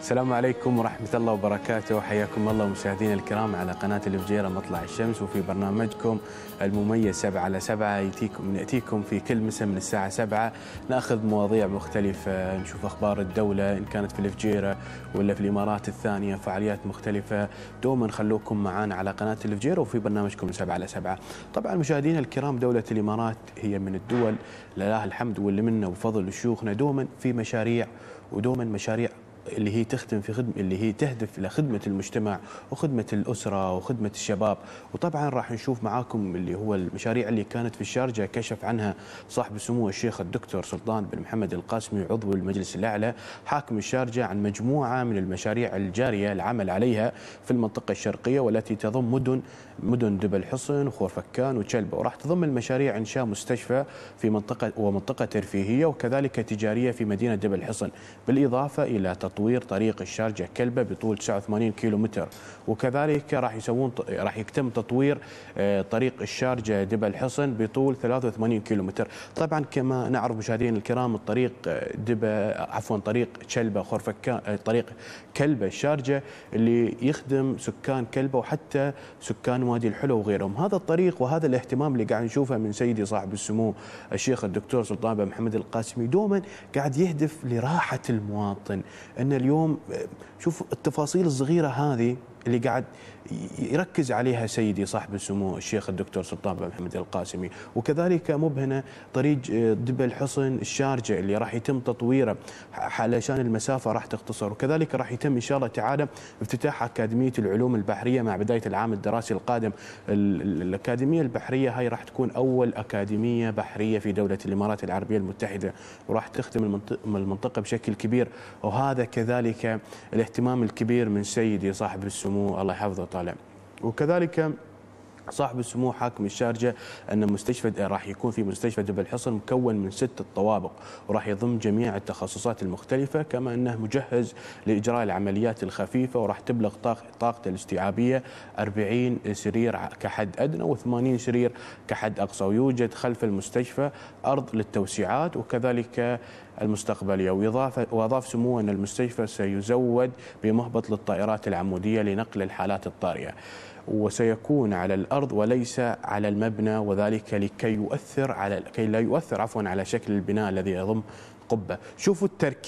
السلام عليكم ورحمة الله وبركاته، حياكم الله مشاهدينا الكرام على قناة الفجيرة مطلع الشمس، وفي برنامجكم المميز 7 على 7 نأتيكم في كل مساء من الساعة 7 ناخذ مواضيع مختلفة، نشوف أخبار الدولة إن كانت في الفجيرة ولا في الإمارات الثانية، فعاليات مختلفة. دوما خلوكم معنا على قناة الفجيرة وفي برنامجكم 7 على 7. طبعا مشاهدينا الكرام، دولة الإمارات هي من الدول لله الحمد واللي منا وفضل شيوخنا دوما في مشاريع، ودوما مشاريع اللي هي تخدم في خدمة، اللي هي تهدف إلى خدمة المجتمع وخدمة الأسرة وخدمة الشباب. وطبعا راح نشوف معاكم اللي هو المشاريع اللي كانت في الشارجة كشف عنها صاحب السمو الشيخ الدكتور سلطان بن محمد القاسمي عضو المجلس الأعلى حاكم الشارجة عن مجموعة من المشاريع الجارية العمل عليها في المنطقة الشرقية، والتي تضم مدن دبل حصن وخورفكان وشلبة. وراح تضم المشاريع إنشاء مستشفى في منطقة ترفيهية وكذلك تجارية في مدينة دبل حصن، بالإضافة إلى تطوير طريق الشارجة كلبة بطول 89 كيلومتر، وكذلك راح يتم تطوير طريق الشارجة دبل حصن بطول 83 كيلومتر. طبعا كما نعرف مشاهدينا الكرام، طريق شلبة خورفكان، طريق كلبة الشارجة اللي يخدم سكان كلبة وحتى سكان وادي الحلو وغيرهم. هذا الطريق وهذا الاهتمام اللي قاعد نشوفه من سيدي صاحب السمو الشيخ الدكتور سلطان بن محمد القاسمي دوما قاعد يهدف لراحة المواطن. ان اليوم شوف التفاصيل الصغيرة هذه اللي قاعد يركز عليها سيدي صاحب السمو الشيخ الدكتور سلطان بن محمد القاسمي. وكذلك مبهنة طريق دبل حصن الشارجة اللي راح يتم تطويره علشان المسافة راح تختصر، وكذلك راح يتم إن شاء الله تعالى افتتاح أكاديمية العلوم البحرية مع بداية العام الدراسي القادم. الأكاديمية البحرية هاي راح تكون أول أكاديمية بحرية في دولة الإمارات العربية المتحدة، وراح تخدم المنطقة بشكل كبير. وهذا كذلك الاهتمام الكبير من سيدي صاحب السمو الله يحفظه وطالع. وكذلك صاحب السمو حاكم الشارجة أن راح يكون في مستشفى دبل حصن مكون من 6 طوابق، وراح يضم جميع التخصصات المختلفة، كما أنه مجهز لإجراء العمليات الخفيفة، وراح تبلغ طاقته الاستيعابية 40 سرير كحد أدنى و80 سرير كحد أقصى. ويوجد خلف المستشفى أرض للتوسعات وكذلك المستقبلية. وأضاف سموه أن المستشفى سيزود بمهبط للطائرات العمودية لنقل الحالات الطارئة، وسيكون على الأرض وليس على المبنى، وذلك لكي لا يؤثر على شكل البناء الذي يضم قبة. شوفوا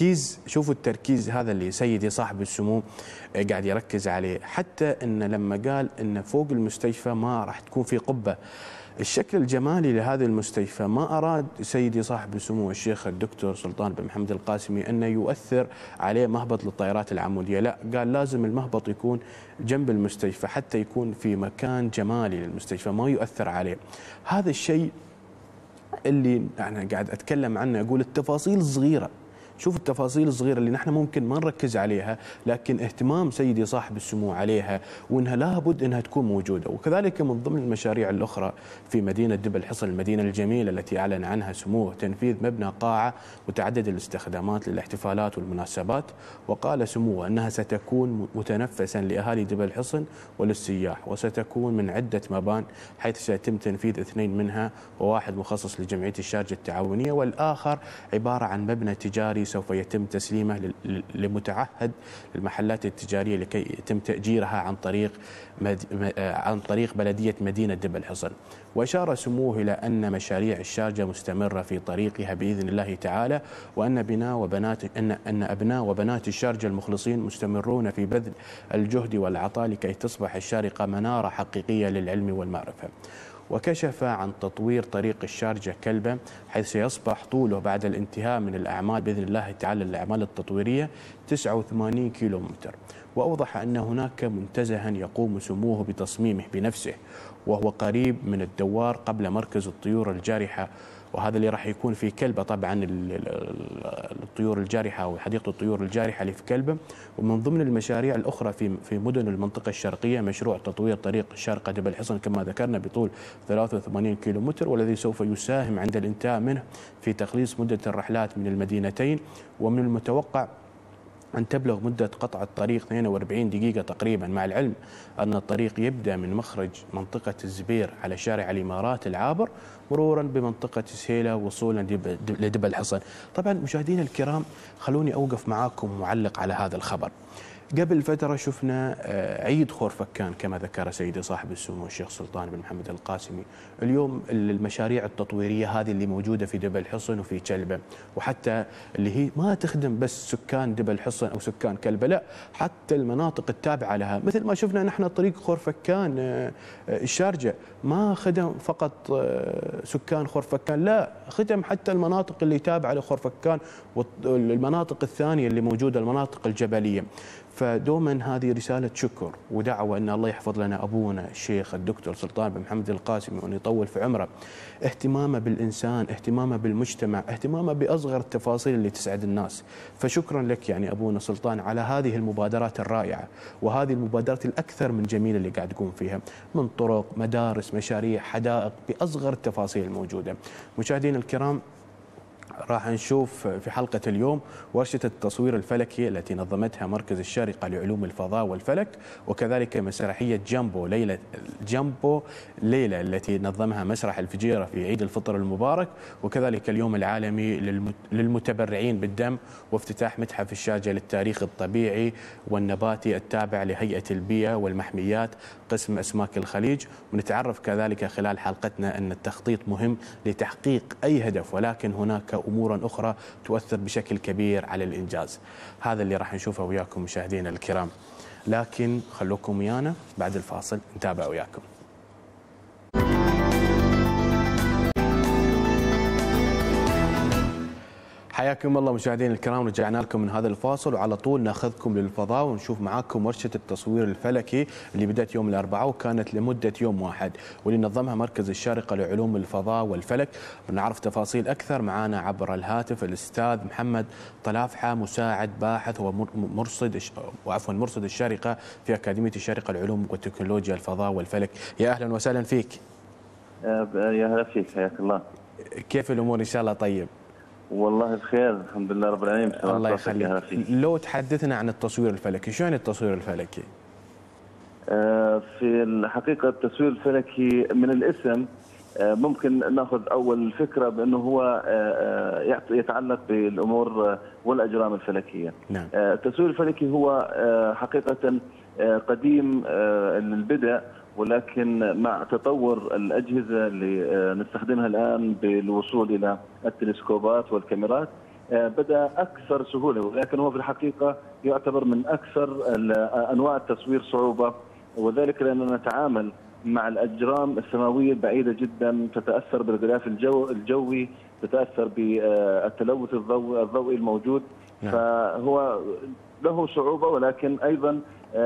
التركيز هذا اللي سيدي صاحب السمو قاعد يركز عليه، حتى إن لما قال إن فوق المستشفى ما راح تكون في قبة. الشكل الجمالي لهذه المستشفى ما أراد سيدي صاحب السمو الشيخ الدكتور سلطان بن محمد القاسمي أنه يؤثر عليه مهبط للطائرات العمودية، لا، قال لازم المهبط يكون جنب المستشفى حتى يكون في مكان جمالي للمستشفى ما يؤثر عليه. هذا الشيء اللي أنا قاعد أتكلم عنه، أقول التفاصيل الصغيرة. شوف التفاصيل الصغيرة اللي نحن ممكن ما نركز عليها، لكن اهتمام سيدي صاحب السمو عليها وانها لابد انها تكون موجودة. وكذلك من ضمن المشاريع الأخرى في مدينة دبل حصن، المدينة الجميلة التي أعلن عنها سموه، تنفيذ مبنى قاعة متعدد الاستخدامات للاحتفالات والمناسبات. وقال سموه أنها ستكون متنفسا لأهالي دبل حصن وللسياح، وستكون من عدة مبان، حيث سيتم تنفيذ 2 منها، وواحد مخصص لجمعية الشارجة التعاونية، والآخر عبارة عن مبنى تجاري سوف يتم تسليمه لمتعهد المحلات التجارية لكي يتم تأجيرها عن طريق بلدية مدينة دبل حصن. وأشار سموه إلى أن مشاريع الشارجة مستمرة في طريقها بإذن الله تعالى، وأن أبناء وبنات الشارجة المخلصين مستمرون في بذل الجهد والعطاء لكي تصبح الشارقة منارة حقيقية للعلم والمعرفة. وكشف عن تطوير طريق الشارجة كلبة، حيث سيصبح طوله بعد الانتهاء من الأعمال بإذن الله تعالى الأعمال التطويرية 89 كيلومتر. وأوضح أن هناك منتزها يقوم سموه بتصميمه بنفسه، وهو قريب من الدوار قبل مركز الطيور الجارحة، وهذا اللي راح يكون في كلبة. طبعا الطيور الجارحة أو حديقة الطيور الجارحة اللي في كلبة. ومن ضمن المشاريع الأخرى في مدن المنطقة الشرقية مشروع تطوير طريق الشارقة دبل حصن كما ذكرنا بطول 83 كيلومتر، والذي سوف يساهم عند الانتهاء منه في تقليص مدة الرحلات من المدينتين. ومن المتوقع أن تبلغ مدة قطع الطريق 42 دقيقة تقريبا، مع العلم أن الطريق يبدأ من مخرج منطقة الزبير على شارع الإمارات العابر، مرورا بمنطقة سهيلة وصولا لدبا الحصن. طبعا مشاهدينا الكرام، خلوني أوقف معاكم وأعلق على هذا الخبر. قبل فترة شفنا عيد خورفكان كما ذكر سيدي صاحب السمو الشيخ سلطان بن محمد القاسمي. اليوم المشاريع التطويرية هذه اللي موجودة في دبا الحصن وفي كلبة، وحتى اللي هي ما تخدم بس سكان دبا الحصن أو سكان كلبة، لا حتى المناطق التابعة لها، مثل ما شفنا نحن طريق خورفكان الشارجة ما خدم فقط سكان خورفكان، لا خدم حتى المناطق اللي تابعة لخورفكان والمناطق الثانية اللي موجودة المناطق الجبلية. فدوما هذه رسالة شكر ودعوة أن الله يحفظ لنا أبونا الشيخ الدكتور سلطان بن محمد القاسمي وأن يطول في عمره، اهتمامه بالإنسان، اهتمامه بالمجتمع، اهتمامه بأصغر التفاصيل اللي تسعد الناس. فشكرا لك يعني أبونا سلطان على هذه المبادرات الرائعة وهذه المبادرات الأكثر من جميلة اللي قاعد تقوم فيها، من طرق، مدارس، مشاريع، حدائق، بأصغر التفاصيل الموجودة. مشاهدينا الكرام، راح نشوف في حلقة اليوم ورشة التصوير الفلكي التي نظمتها مركز الشارقة لعلوم الفضاء والفلك، وكذلك مسرحية جامبو ليلة التي نظمها مسرح الفجيرة في عيد الفطر المبارك، وكذلك اليوم العالمي للمتبرعين بالدم، وافتتاح متحف الشارجة للتاريخ الطبيعي والنباتي التابع لهيئة البيئة والمحميات قسم أسماك الخليج. ونتعرف كذلك خلال حلقتنا أن التخطيط مهم لتحقيق أي هدف، ولكن هناك أمور أخرى تؤثر بشكل كبير على الإنجاز. هذا اللي راح نشوفه وياكم مشاهدينا الكرام، لكن خلوكم ويانا بعد الفاصل نتابع وياكم. حياكم الله مشاهدينا الكرام، رجعنا لكم من هذا الفاصل وعلى طول ناخذكم للفضاء ونشوف معاكم ورشة التصوير الفلكي اللي بدأت يوم الأربعاء وكانت لمدة يوم واحد، واللي نظمها مركز الشارقة لعلوم الفضاء والفلك. بنعرف تفاصيل أكثر معانا عبر الهاتف الأستاذ محمد طلافحة، مساعد باحث مرصد الشارقة في أكاديمية الشارقة لعلوم وتكنولوجيا الفضاء والفلك. يا أهلا وسهلا فيك. يا هلا فيك، حياك الله. كيف الأمور؟ إن شاء الله طيب. والله بخير الحمد لله رب العالمين. الله يخليك. لو تحدثنا عن التصوير الفلكي، شو يعني التصوير الفلكي؟ في الحقيقة التصوير الفلكي من الاسم ممكن ناخذ أول فكرة بأنه هو يتعلق بالأمور والأجرام الفلكية. نعم. التصوير الفلكي هو حقيقة قديم البدء، ولكن مع تطور الأجهزة اللي نستخدمها الآن بالوصول إلى التلسكوبات والكاميرات بدأ أكثر سهولة، ولكن هو في الحقيقة يعتبر من أكثر أنواع التصوير صعوبة، وذلك لأننا نتعامل مع الأجرام السماوية البعيدة جدا، تتأثر بالغلاف الجوي، تتأثر بالتلوث الضوئي الموجود. نعم. فهو له صعوبة، ولكن أيضا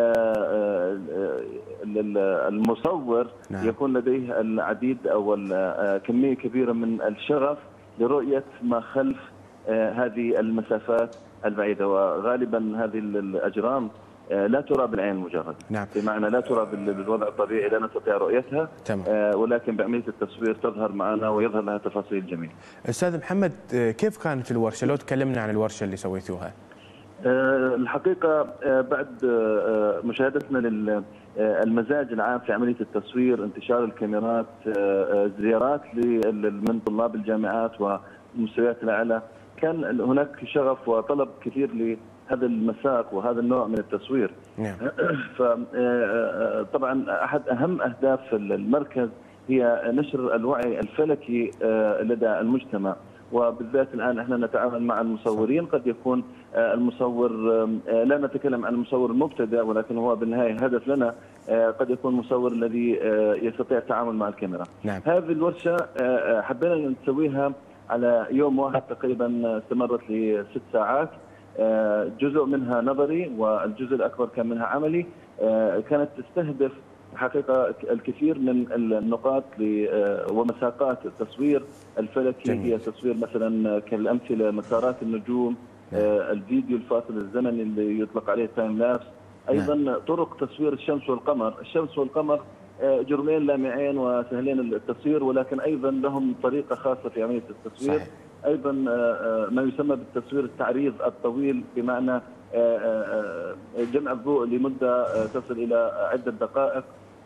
المصور نعم. يكون لديه العديد أو كمية كبيرة من الشغف لرؤية ما خلف هذه المسافات البعيدة، وغالبا هذه الأجرام لا ترى بالعين المجرد. نعم. بمعنى لا ترى بالوضع الطبيعي، لا نستطيع رؤيتها. تمام. ولكن بعملية التصوير تظهر معنا ويظهر لها تفاصيل جميلة. أستاذ محمد، كيف كانت الورشة؟ لو تكلمنا عن الورشة اللي سويتوها. الحقيقة بعد مشاهدتنا للمزاج العام في عملية التصوير، انتشار الكاميرات، زيارات من طلاب الجامعات ومستويات الأعلى، كان هناك شغف وطلب كثير لهذا المساق وهذا النوع من التصوير. نعم. فطبعا أحد أهم أهداف المركز هي نشر الوعي الفلكي لدى المجتمع، وبالذات الآن احنا نتعامل مع المصورين. قد يكون المصور، لا نتكلم عن المصور المبتدئ، ولكن هو بالنهاية هدف لنا قد يكون المصور الذي يستطيع التعامل مع الكاميرا. نعم. هذه الورشة حبينا نسويها على يوم واحد تقريبا، استمرت ل6 ساعات، جزء منها نظري والجزء الأكبر كان منها عملي. كانت تستهدف حقيقة الكثير من النقاط ومساقات التصوير الفلكي. جميل. هي تصوير مثلا كالأمثلة مسارات النجوم، الفيديو الفاصل الزمني اللي يطلق عليه تايم لابس، أيضا طرق تصوير الشمس والقمر. الشمس والقمر جرمين لامعين وسهلين التصوير، ولكن أيضا لهم طريقة خاصة في عملية التصوير. صحيح. أيضا ما يسمى بالتصوير التعريض الطويل، بمعنى جمع الضوء لمدة تصل إلى عدة دقائق،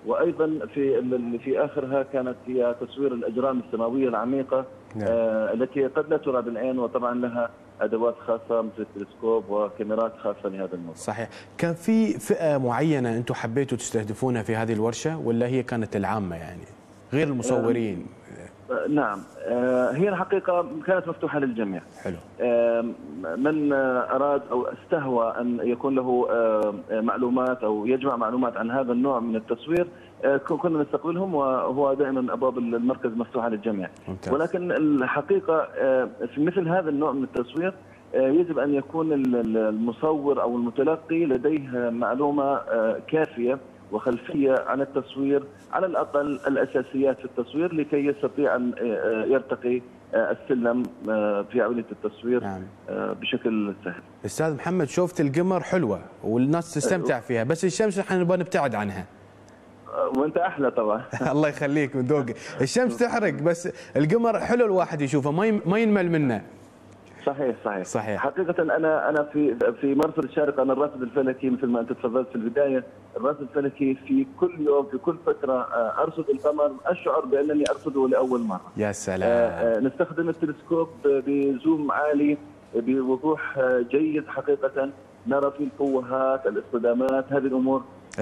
وايضا في اخرها كانت هي تصوير الاجرام السماويه العميقه التي قد لا ترى بالعين، وطبعا لها ادوات خاصه مثل التلسكوب وكاميرات خاصه لهذا الموضوع. صحيح. كان في فئه معينه انتم حبيتوا تستهدفونها في هذه الورشه ولا هي كانت العامه يعني غير المصورين؟ نعم، هي الحقيقة كانت مفتوحة للجميع. حلو. من أراد أو استهوى أن يكون له معلومات أو يجمع معلومات عن هذا النوع من التصوير كنا نستقبلهم، وهو دائما أبواب المركز مفتوحة للجميع. ممتاز. ولكن الحقيقة في مثل هذا النوع من التصوير يجب أن يكون المصور أو المتلقي لديه معلومة كافية وخلفية عن التصوير، على الأقل الأساسيات في التصوير، لكي يستطيع أن يرتقي السلم في عملية التصوير. نعم. بشكل سهل. أستاذ محمد، شوفة القمر حلوة والناس تستمتع فيها، بس الشمس احنا نبغى نبتعد عنها. وانت احلى طبعا. الله يخليك، من ذوقك. الشمس تحرق بس القمر حلو الواحد يشوفه ما ينمل منه. صحيح. حقيقة أنا في مرصد الشارقة، أنا الراصد الفلكي مثل ما أنت تفضلت في البداية، الراصد الفلكي في كل يوم في كل فترة أرصد القمر، أشعر بأنني أرصده لأول مرة. يا سلام. نستخدم التلسكوب بزوم عالي بوضوح جيد، حقيقة نرى في الفوهات، الاصطدامات، هذه الأمور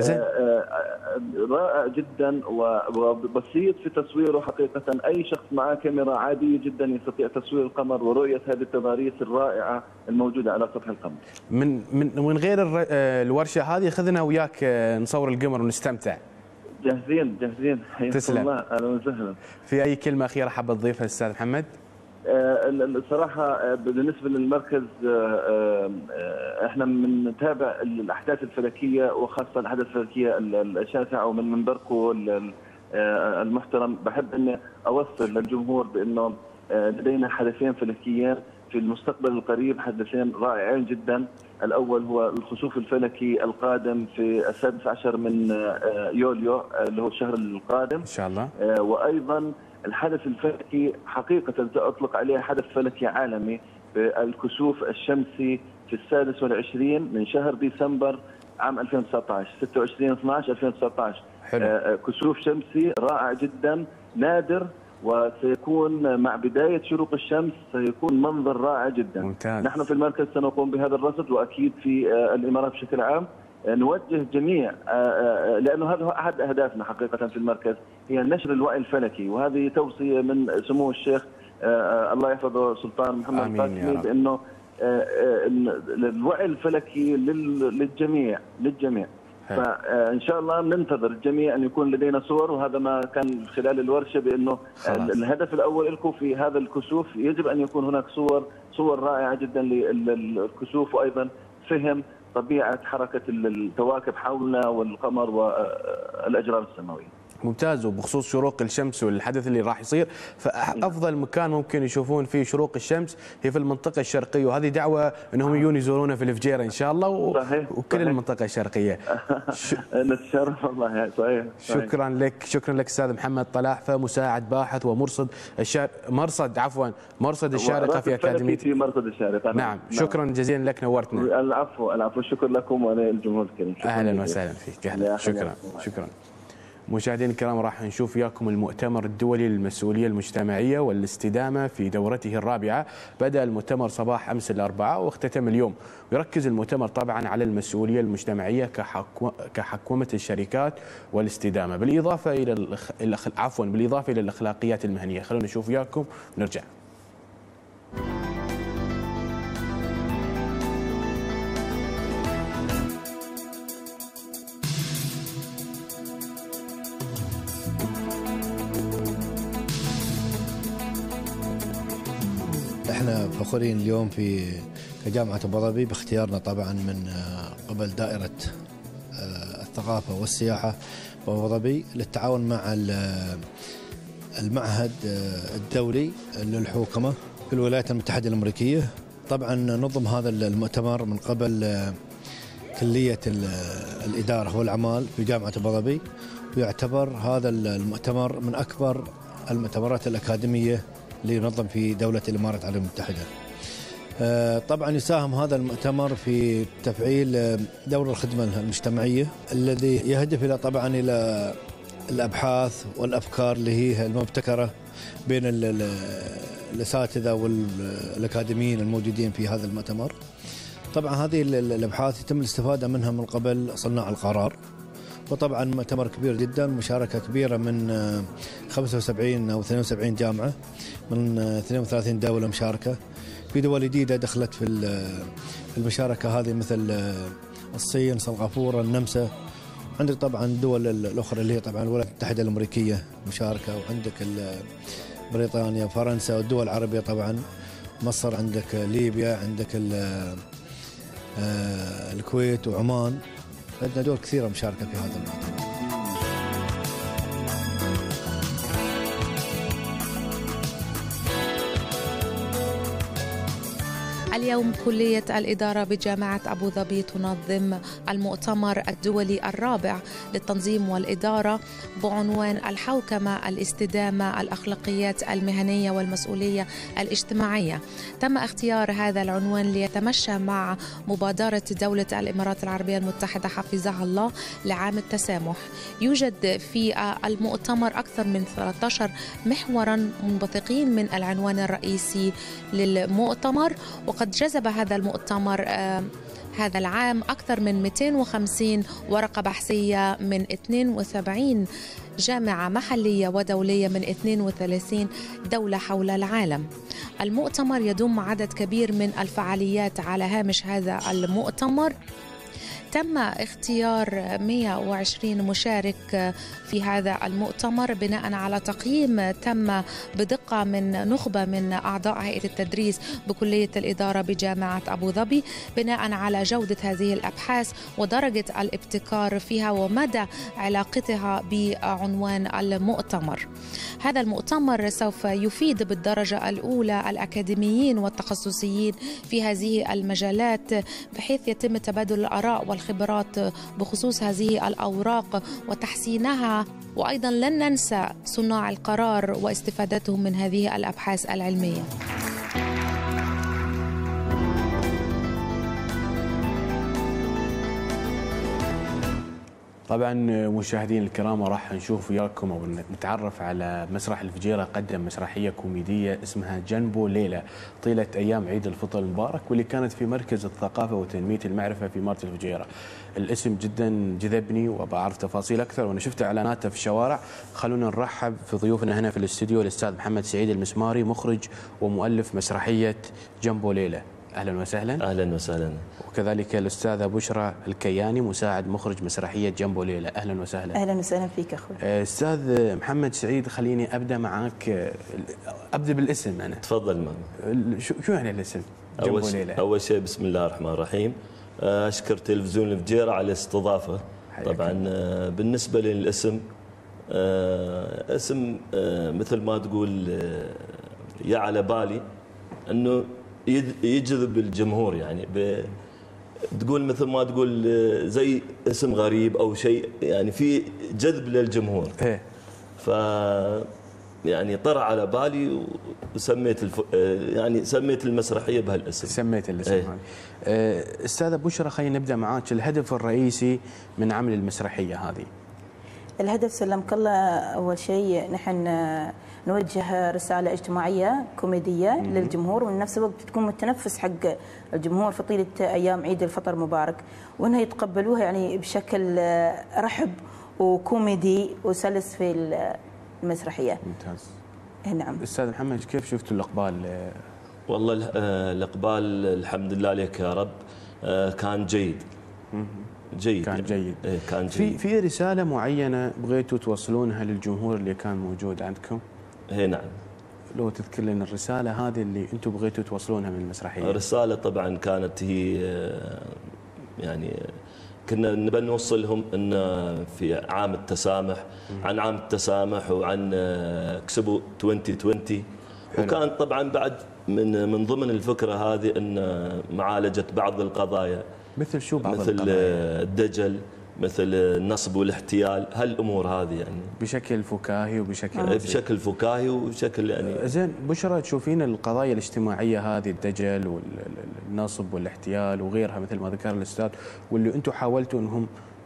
رائع جدا وبسيط في تصويره. حقيقة أي شخص معه كاميرا عادية جدا يستطيع تصوير القمر ورؤية هذه التضاريس الرائعة الموجودة على سطح القمر. من غير الورشة هذه خذنا وياك نصور القمر ونستمتع. جاهزين. تسلم. الله، أهلا وسهلا. في أي كلمة أخيرة حاب تضيفها أستاذ محمد؟ الصراحة بالنسبة للمركز احنا بنتابع الأحداث الفلكية، وخاصة الأحداث الفلكية الشاسعة، ومن منبركم المحترم بحب أني أوصل للجمهور بأنه لدينا حدثين فلكيين في المستقبل القريب، حدثين رائعين جدا. الأول هو الخسوف الفلكي القادم في 16 من يوليو اللي هو الشهر القادم إن شاء الله. وأيضا الحدث الفلكي حقيقة سأطلق عليه حدث فلكي عالمي، الكسوف الشمسي في 26 من شهر ديسمبر عام 2019، 26/12/2019. حلو. كسوف شمسي رائع جدا نادر، وسيكون مع بداية شروق الشمس سيكون منظر رائع جدا. ممتاز. نحن في المركز سنقوم بهذا الرصد، وأكيد في الإمارات بشكل عام نوجه جميع، لأنه هذا أحد أهدافنا حقيقة في المركز، هي نشر الوعي الفلكي، وهذه توصية من سمو الشيخ الله يحفظه سلطان محمد القاسمي، بأنه الوعي الفلكي للجميع. فإن شاء الله ننتظر الجميع أن يكون لدينا صور، وهذا ما كان خلال الورشة، بأنه الهدف الأول لكم في هذا الكسوف يجب أن يكون هناك صور رائعة جدا للكسوف، وأيضا فهم طبيعة حركة الكواكب حولنا والقمر والأجرام السماوية. ممتاز. وبخصوص شروق الشمس والحدث اللي راح يصير، فأفضل مكان ممكن يشوفون فيه شروق الشمس هي في المنطقة الشرقية، وهذه دعوة أنهم يجون يزورونا في الفجيرة إن شاء الله. صحيح. وكل المنطقة الشرقية. نتشرف والله. صحيح. شكرا لك أستاذ محمد طلافة، مساعد باحث ومرصد مرصد الشارقة في أكاديمية في مرصد الشارقة. نعم. شكرا جزيلا لك، نورتنا. العفو. شكرا لكم وللجمهور الكريم. أهلا وسهلا فيك. شكرا. مشاهدينا الكرام، راح نشوف وياكم المؤتمر الدولي للمسؤولية المجتمعية والاستدامة في دورته الرابعة. بدأ المؤتمر صباح أمس الأربعاء واختتم اليوم، ويركز المؤتمر طبعا على المسؤولية المجتمعية كحكومة الشركات والاستدامة، بالإضافة إلى الأخلاقيات المهنية. خلونا نشوف وياكم ونرجع. احنا فخورين اليوم في كجامعة أبو ظبي باختيارنا طبعا من قبل دائرة الثقافة والسياحة بأبو ظبي للتعاون مع المعهد الدولي للحوكمة في الولايات المتحدة الأمريكية. طبعا نظم هذا المؤتمر من قبل كلية الإدارة والأعمال في جامعة أبو ظبي، ويعتبر هذا المؤتمر من أكبر المؤتمرات الأكاديمية اللي ينظم في دولة الإمارات العربية المتحدة. طبعا يساهم هذا المؤتمر في تفعيل دور الخدمة المجتمعية الذي يهدف إلى الأبحاث والأفكار اللي هي المبتكرة بين الأساتذة والأكاديميين الموجودين في هذا المؤتمر. طبعا هذه الأبحاث يتم الاستفادة منها من قبل صناع القرار، وطبعا مؤتمر كبير جدا، مشاركة كبيرة من 75 أو 72 جامعة من 32 دولة مشاركة. في دول جديدة دخلت في المشاركة هذه مثل الصين، سنغافورة، النمسا. عندك طبعا الدول الأخرى اللي هي طبعا الولايات المتحدة الأمريكية مشاركة، وعندك بريطانيا، فرنسا، والدول العربية طبعا مصر، عندك ليبيا، عندك الكويت وعمان. عندنا دول كثيرة مشاركة في هذا المؤتمر. اليوم كلية الإدارة بجامعة أبو ظبي تنظم المؤتمر الدولي الرابع للتنظيم والإدارة بعنوان الحوكمة، الاستدامة، الأخلاقيات المهنية والمسؤولية الاجتماعية. تم اختيار هذا العنوان ليتمشى مع مبادرة دولة الإمارات العربية المتحدة حفظها الله لعام التسامح. يوجد في المؤتمر أكثر من 13 محورا منبثقين من العنوان الرئيسي للمؤتمر، وقد جذب هذا المؤتمر هذا العام أكثر من 250 ورقة بحثية من 72 جامعة محلية ودولية من 32 دولة حول العالم. المؤتمر يضم عدد كبير من الفعاليات. على هامش هذا المؤتمر تم اختيار 120 مشارك في هذا المؤتمر بناء على تقييم تم بدقة من نخبة من أعضاء هيئة التدريس بكلية الإدارة بجامعة أبو ظبي، بناء على جودة هذه الأبحاث ودرجة الابتكار فيها ومدى علاقتها بعنوان المؤتمر. هذا المؤتمر سوف يفيد بالدرجة الأولى الأكاديميين والتخصصيين في هذه المجالات، بحيث يتم تبادل الآراء والخبرات بخصوص هذه الأوراق وتحسينها. وأيضا لن ننسى صناع القرار واستفادتهم من هذه الأبحاث العلمية. طبعا مشاهدين الكرام، راح نشوف وياكم او نتعرف على مسرح الفجيره. قدم مسرحيه كوميديه اسمها جنبو ليله طيله ايام عيد الفطر المبارك، واللي كانت في مركز الثقافه وتنميه المعرفه في مارة الفجيره. الاسم جدا جذبني وبعرف تفاصيل اكثر، وانا شفت اعلاناته في الشوارع. خلونا نرحب في ضيوفنا هنا في الاستديو الاستاذ محمد سعيد المسماري، مخرج ومؤلف مسرحيه جنبو ليله. اهلا وسهلا. اهلا وسهلا. وكذلك الاستاذه بشرى الكياني، مساعد مخرج مسرحيه جنبو ليله. اهلا وسهلا. اهلا وسهلا فيك اخوي. استاذ محمد سعيد، خليني ابدا معاك، ابدا بالاسم. انا تفضل ماما. شو يعني الاسم جنبو ليله؟ اول شيء بسم الله الرحمن الرحيم، اشكر تلفزيون الفجيره على الاستضافه. طبعا بالنسبه للاسم، اسم مثل ما تقول يا على بالي انه يجذب الجمهور، يعني تقول مثل ما تقول زي اسم غريب او شيء، يعني في جذب للجمهور. ف يعني طرى على بالي وسميت يعني سميت المسرحيه بهالاسم. سميت الاسم هذا. استاذه بشرى، خلينا نبدا معاك. الهدف الرئيسي من عمل المسرحيه هذه؟ الهدف سلمك الله، اول شيء نحن نوجه رساله اجتماعيه كوميديه للجمهور، ومن نفس الوقت تكون متنفس حق الجمهور في طيله ايام عيد الفطر المبارك، وانها يتقبلوها يعني بشكل رحب وكوميدي وسلس في المسرحيه. ممتاز. نعم. استاذ محمد، كيف شفتوا الاقبال؟ والله الاقبال الحمد لله عليك يا رب، كان جيد. جيد. كان جيد. كان جيد. في رساله معينه بغيتوا توصلونها للجمهور اللي كان موجود عندكم؟ نعم. لو تذكر لنا الرساله هذه اللي انتم بغيتوا توصلونها من المسرحيه. الرساله طبعا كانت هي يعني كنا نبى نوصل لهم ان في عام التسامح، عن عام التسامح وعن كسبوا 2020. حلو. وكان طبعا بعد من ضمن الفكره هذه ان معالجه بعض القضايا. مثل شو بعض مثل القضايا؟ الدجل، مثل النصب والاحتيال، هالامور هذه يعني بشكل فكاهي بشكل فكاهي وبشكل يعني. زين بشرى، تشوفين القضايا الاجتماعيه هذه، الدجل والنصب والاحتيال وغيرها مثل ما ذكر الاستاذ، واللي انتم حاولتوا انهم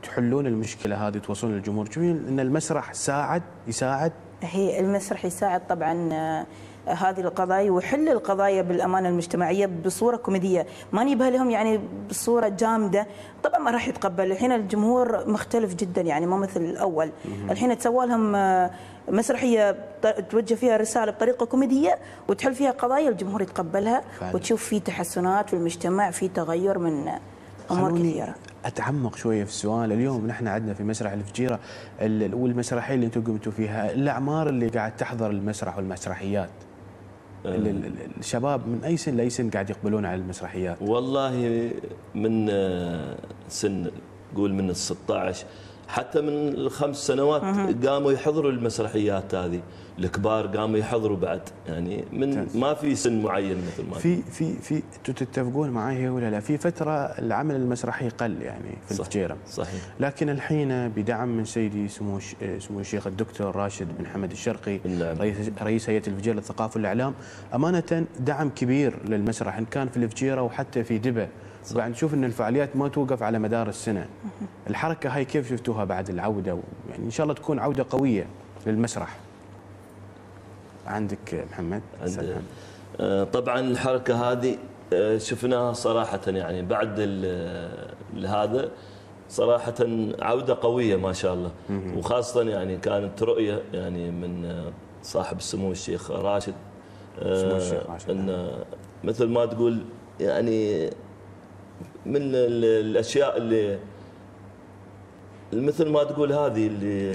تحلون المشكله هذه توصلون للجمهور؟ تشوفين ان المسرح يساعد؟ هي المسرح يساعد طبعا هذه القضايا ويحل القضايا بالامانه المجتمعيه بصوره كوميديه، ما نجيبها لهم يعني بصوره جامده، طبعا ما راح يتقبل. الحين الجمهور مختلف جدا يعني مو مثل الاول، الحين تسوى لهم مسرحيه توجه فيها رساله بطريقه كوميديه وتحل فيها قضايا الجمهور يتقبلها فعلا. وتشوف في تحسنات في المجتمع، في تغير من امور كثيره. اتعمق شويه في السؤال. اليوم نحن عندنا في مسرح الفجيره والمسرحيه اللي انتم قمتوا فيها، الاعمار اللي قاعد تحضر المسرح والمسرحيات، الشباب من اي سن لاي سن قاعد يقبلون على المسرحيات؟ والله من سن قول من ال 16 حتى من الخمس سنوات قاموا يحضروا المسرحيات هذه، الكبار قاموا يحضروا بعد، يعني من ما في سن معين مثل ما في تتفقون معي ولا لا؟ في فتره العمل المسرحي قل يعني في الفجيره، صحيح، لكن الحين بدعم من سيدي سمو الشيخ الدكتور راشد بن حمد الشرقي رئيس هيئه الفجيره للثقافه والاعلام، امانه دعم كبير للمسرح ان كان في الفجيره وحتى في دبا، وقاعد نشوف ان الفعاليات ما توقف على مدار السنه. الحركه هاي كيف شفتوها بعد العوده؟ يعني ان شاء الله تكون عوده قويه للمسرح. عندك محمد؟ طبعا الحركه هذه شفناها صراحه يعني بعد هذا صراحه عوده قويه ما شاء الله، وخاصه يعني كانت رؤيه يعني من صاحب السمو الشيخ راشد، ان مثل ما تقول يعني من الاشياء اللي مثل ما تقول هذه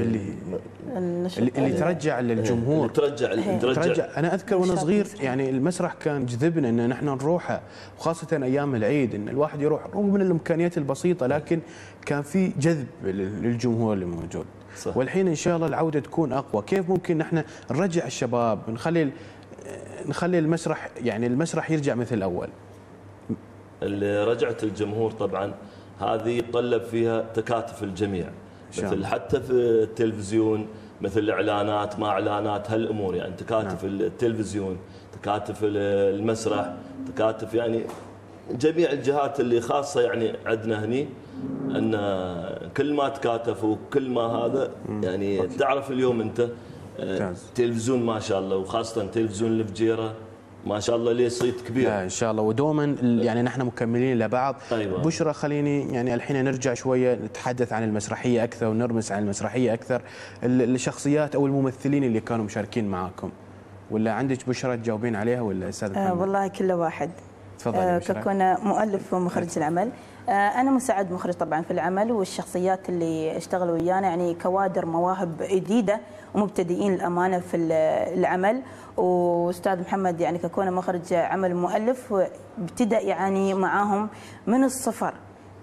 اللي ترجع للجمهور، ترجع. انا اذكر وانا صغير يعني المسرح كان جذبنا ان نحن نروحه، وخاصه ايام العيد ان الواحد يروح رغم من الامكانيات البسيطه، لكن كان في جذب للجمهور اللي موجود. صح. والحين ان شاء الله العوده تكون اقوى. كيف ممكن نحن نرجع الشباب، نخلي المسرح يعني المسرح يرجع مثل الاول؟ اللي رجعت الجمهور طبعا هذه يتطلب فيها تكاتف الجميع، مثل حتى في التلفزيون، مثل اعلانات ما اعلانات هالامور، يعني تكاتف التلفزيون، تكاتف المسرح، تكاتف يعني جميع الجهات اللي خاصه يعني عندنا هني، ان كل ما تكاتفوا كل ما هذا يعني تعرف اليوم انت تلفزيون ما شاء الله، وخاصه تلفزيون الفجيره ما شاء الله ليه صيت كبير. لا ان شاء الله، ودوما يعني نحن مكملين لبعض. أيوة. بشرى خليني يعني الحين نرجع شويه نتحدث عن المسرحيه اكثر ونرمس عن المسرحيه اكثر، الشخصيات او الممثلين اللي كانوا مشاركين معاكم، ولا عندك بشرى تجاوبين عليها ولا استاذ محمد؟ والله كل واحد. تفضل. ككون مؤلف ومخرج العمل، انا مساعد مخرج طبعا في العمل، والشخصيات اللي اشتغلوا ويانا يعني كوادر مواهب جديده ومبتدئين الامانه في العمل. واستاذ محمد يعني ككونه مخرج عمل مؤلف ابتدأ يعني معاهم من الصفر،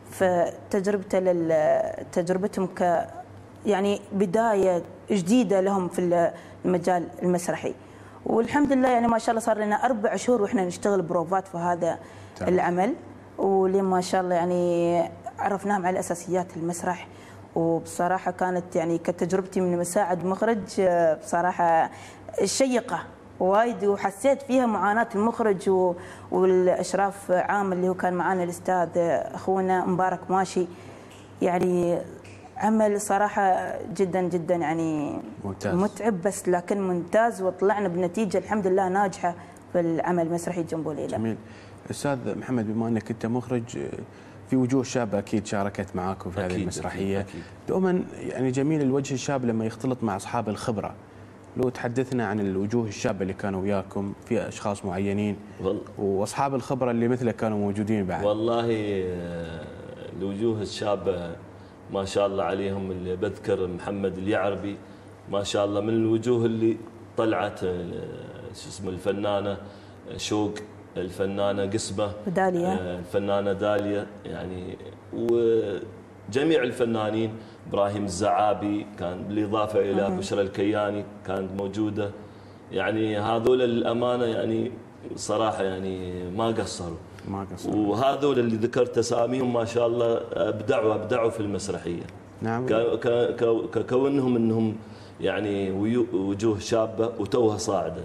فتجربتهم يعني بدايه جديده لهم في المجال المسرحي. والحمد لله يعني ما شاء الله صار لنا 4 شهور واحنا نشتغل بروفات في هذا العمل، ولما شاء الله يعني عرفناهم على اساسيات المسرح. وبصراحه كانت يعني كتجربتي من مساعد مخرج بصراحه شيقه وايد، وحسيت فيها معاناه المخرج والاشراف عام اللي هو كان معنا الاستاذ اخونا مبارك ماشي. يعني عمل صراحه جدا جدا يعني ممتاز. متعب بس لكن ممتاز، وطلعنا بنتيجه الحمد لله ناجحه في العمل المسرحي جنبو ليلى. جميل. استاذ محمد، بما انك انت مخرج، في وجوه شابه اكيد شاركت معاكم في هذه المسرحيه. أكيد. دوما يعني جميل الوجه الشاب لما يختلط مع اصحاب الخبره. لو تحدثنا عن الوجوه الشابه اللي كانوا وياكم، في اشخاص معينين واصحاب الخبره اللي مثلك كانوا موجودين بعد. والله الوجوه الشابه ما شاء الله عليهم، اللي بذكر محمد اليعربي ما شاء الله من الوجوه اللي طلعت، شو اسمه الفنانه شوق، الفنانه قسمه وداليا، الفنانه داليا يعني، وجميع الفنانين، ابراهيم الزعابي كان بالاضافه الى بشرى الكياني كانت موجوده. يعني هذول الامانه يعني صراحه يعني ما قصروا. وهذول اللي ذكرت اساميهم ما شاء الله ابدعوا في المسرحيه. نعم. ككونهم انهم يعني وجوه شابه وتوها صاعده.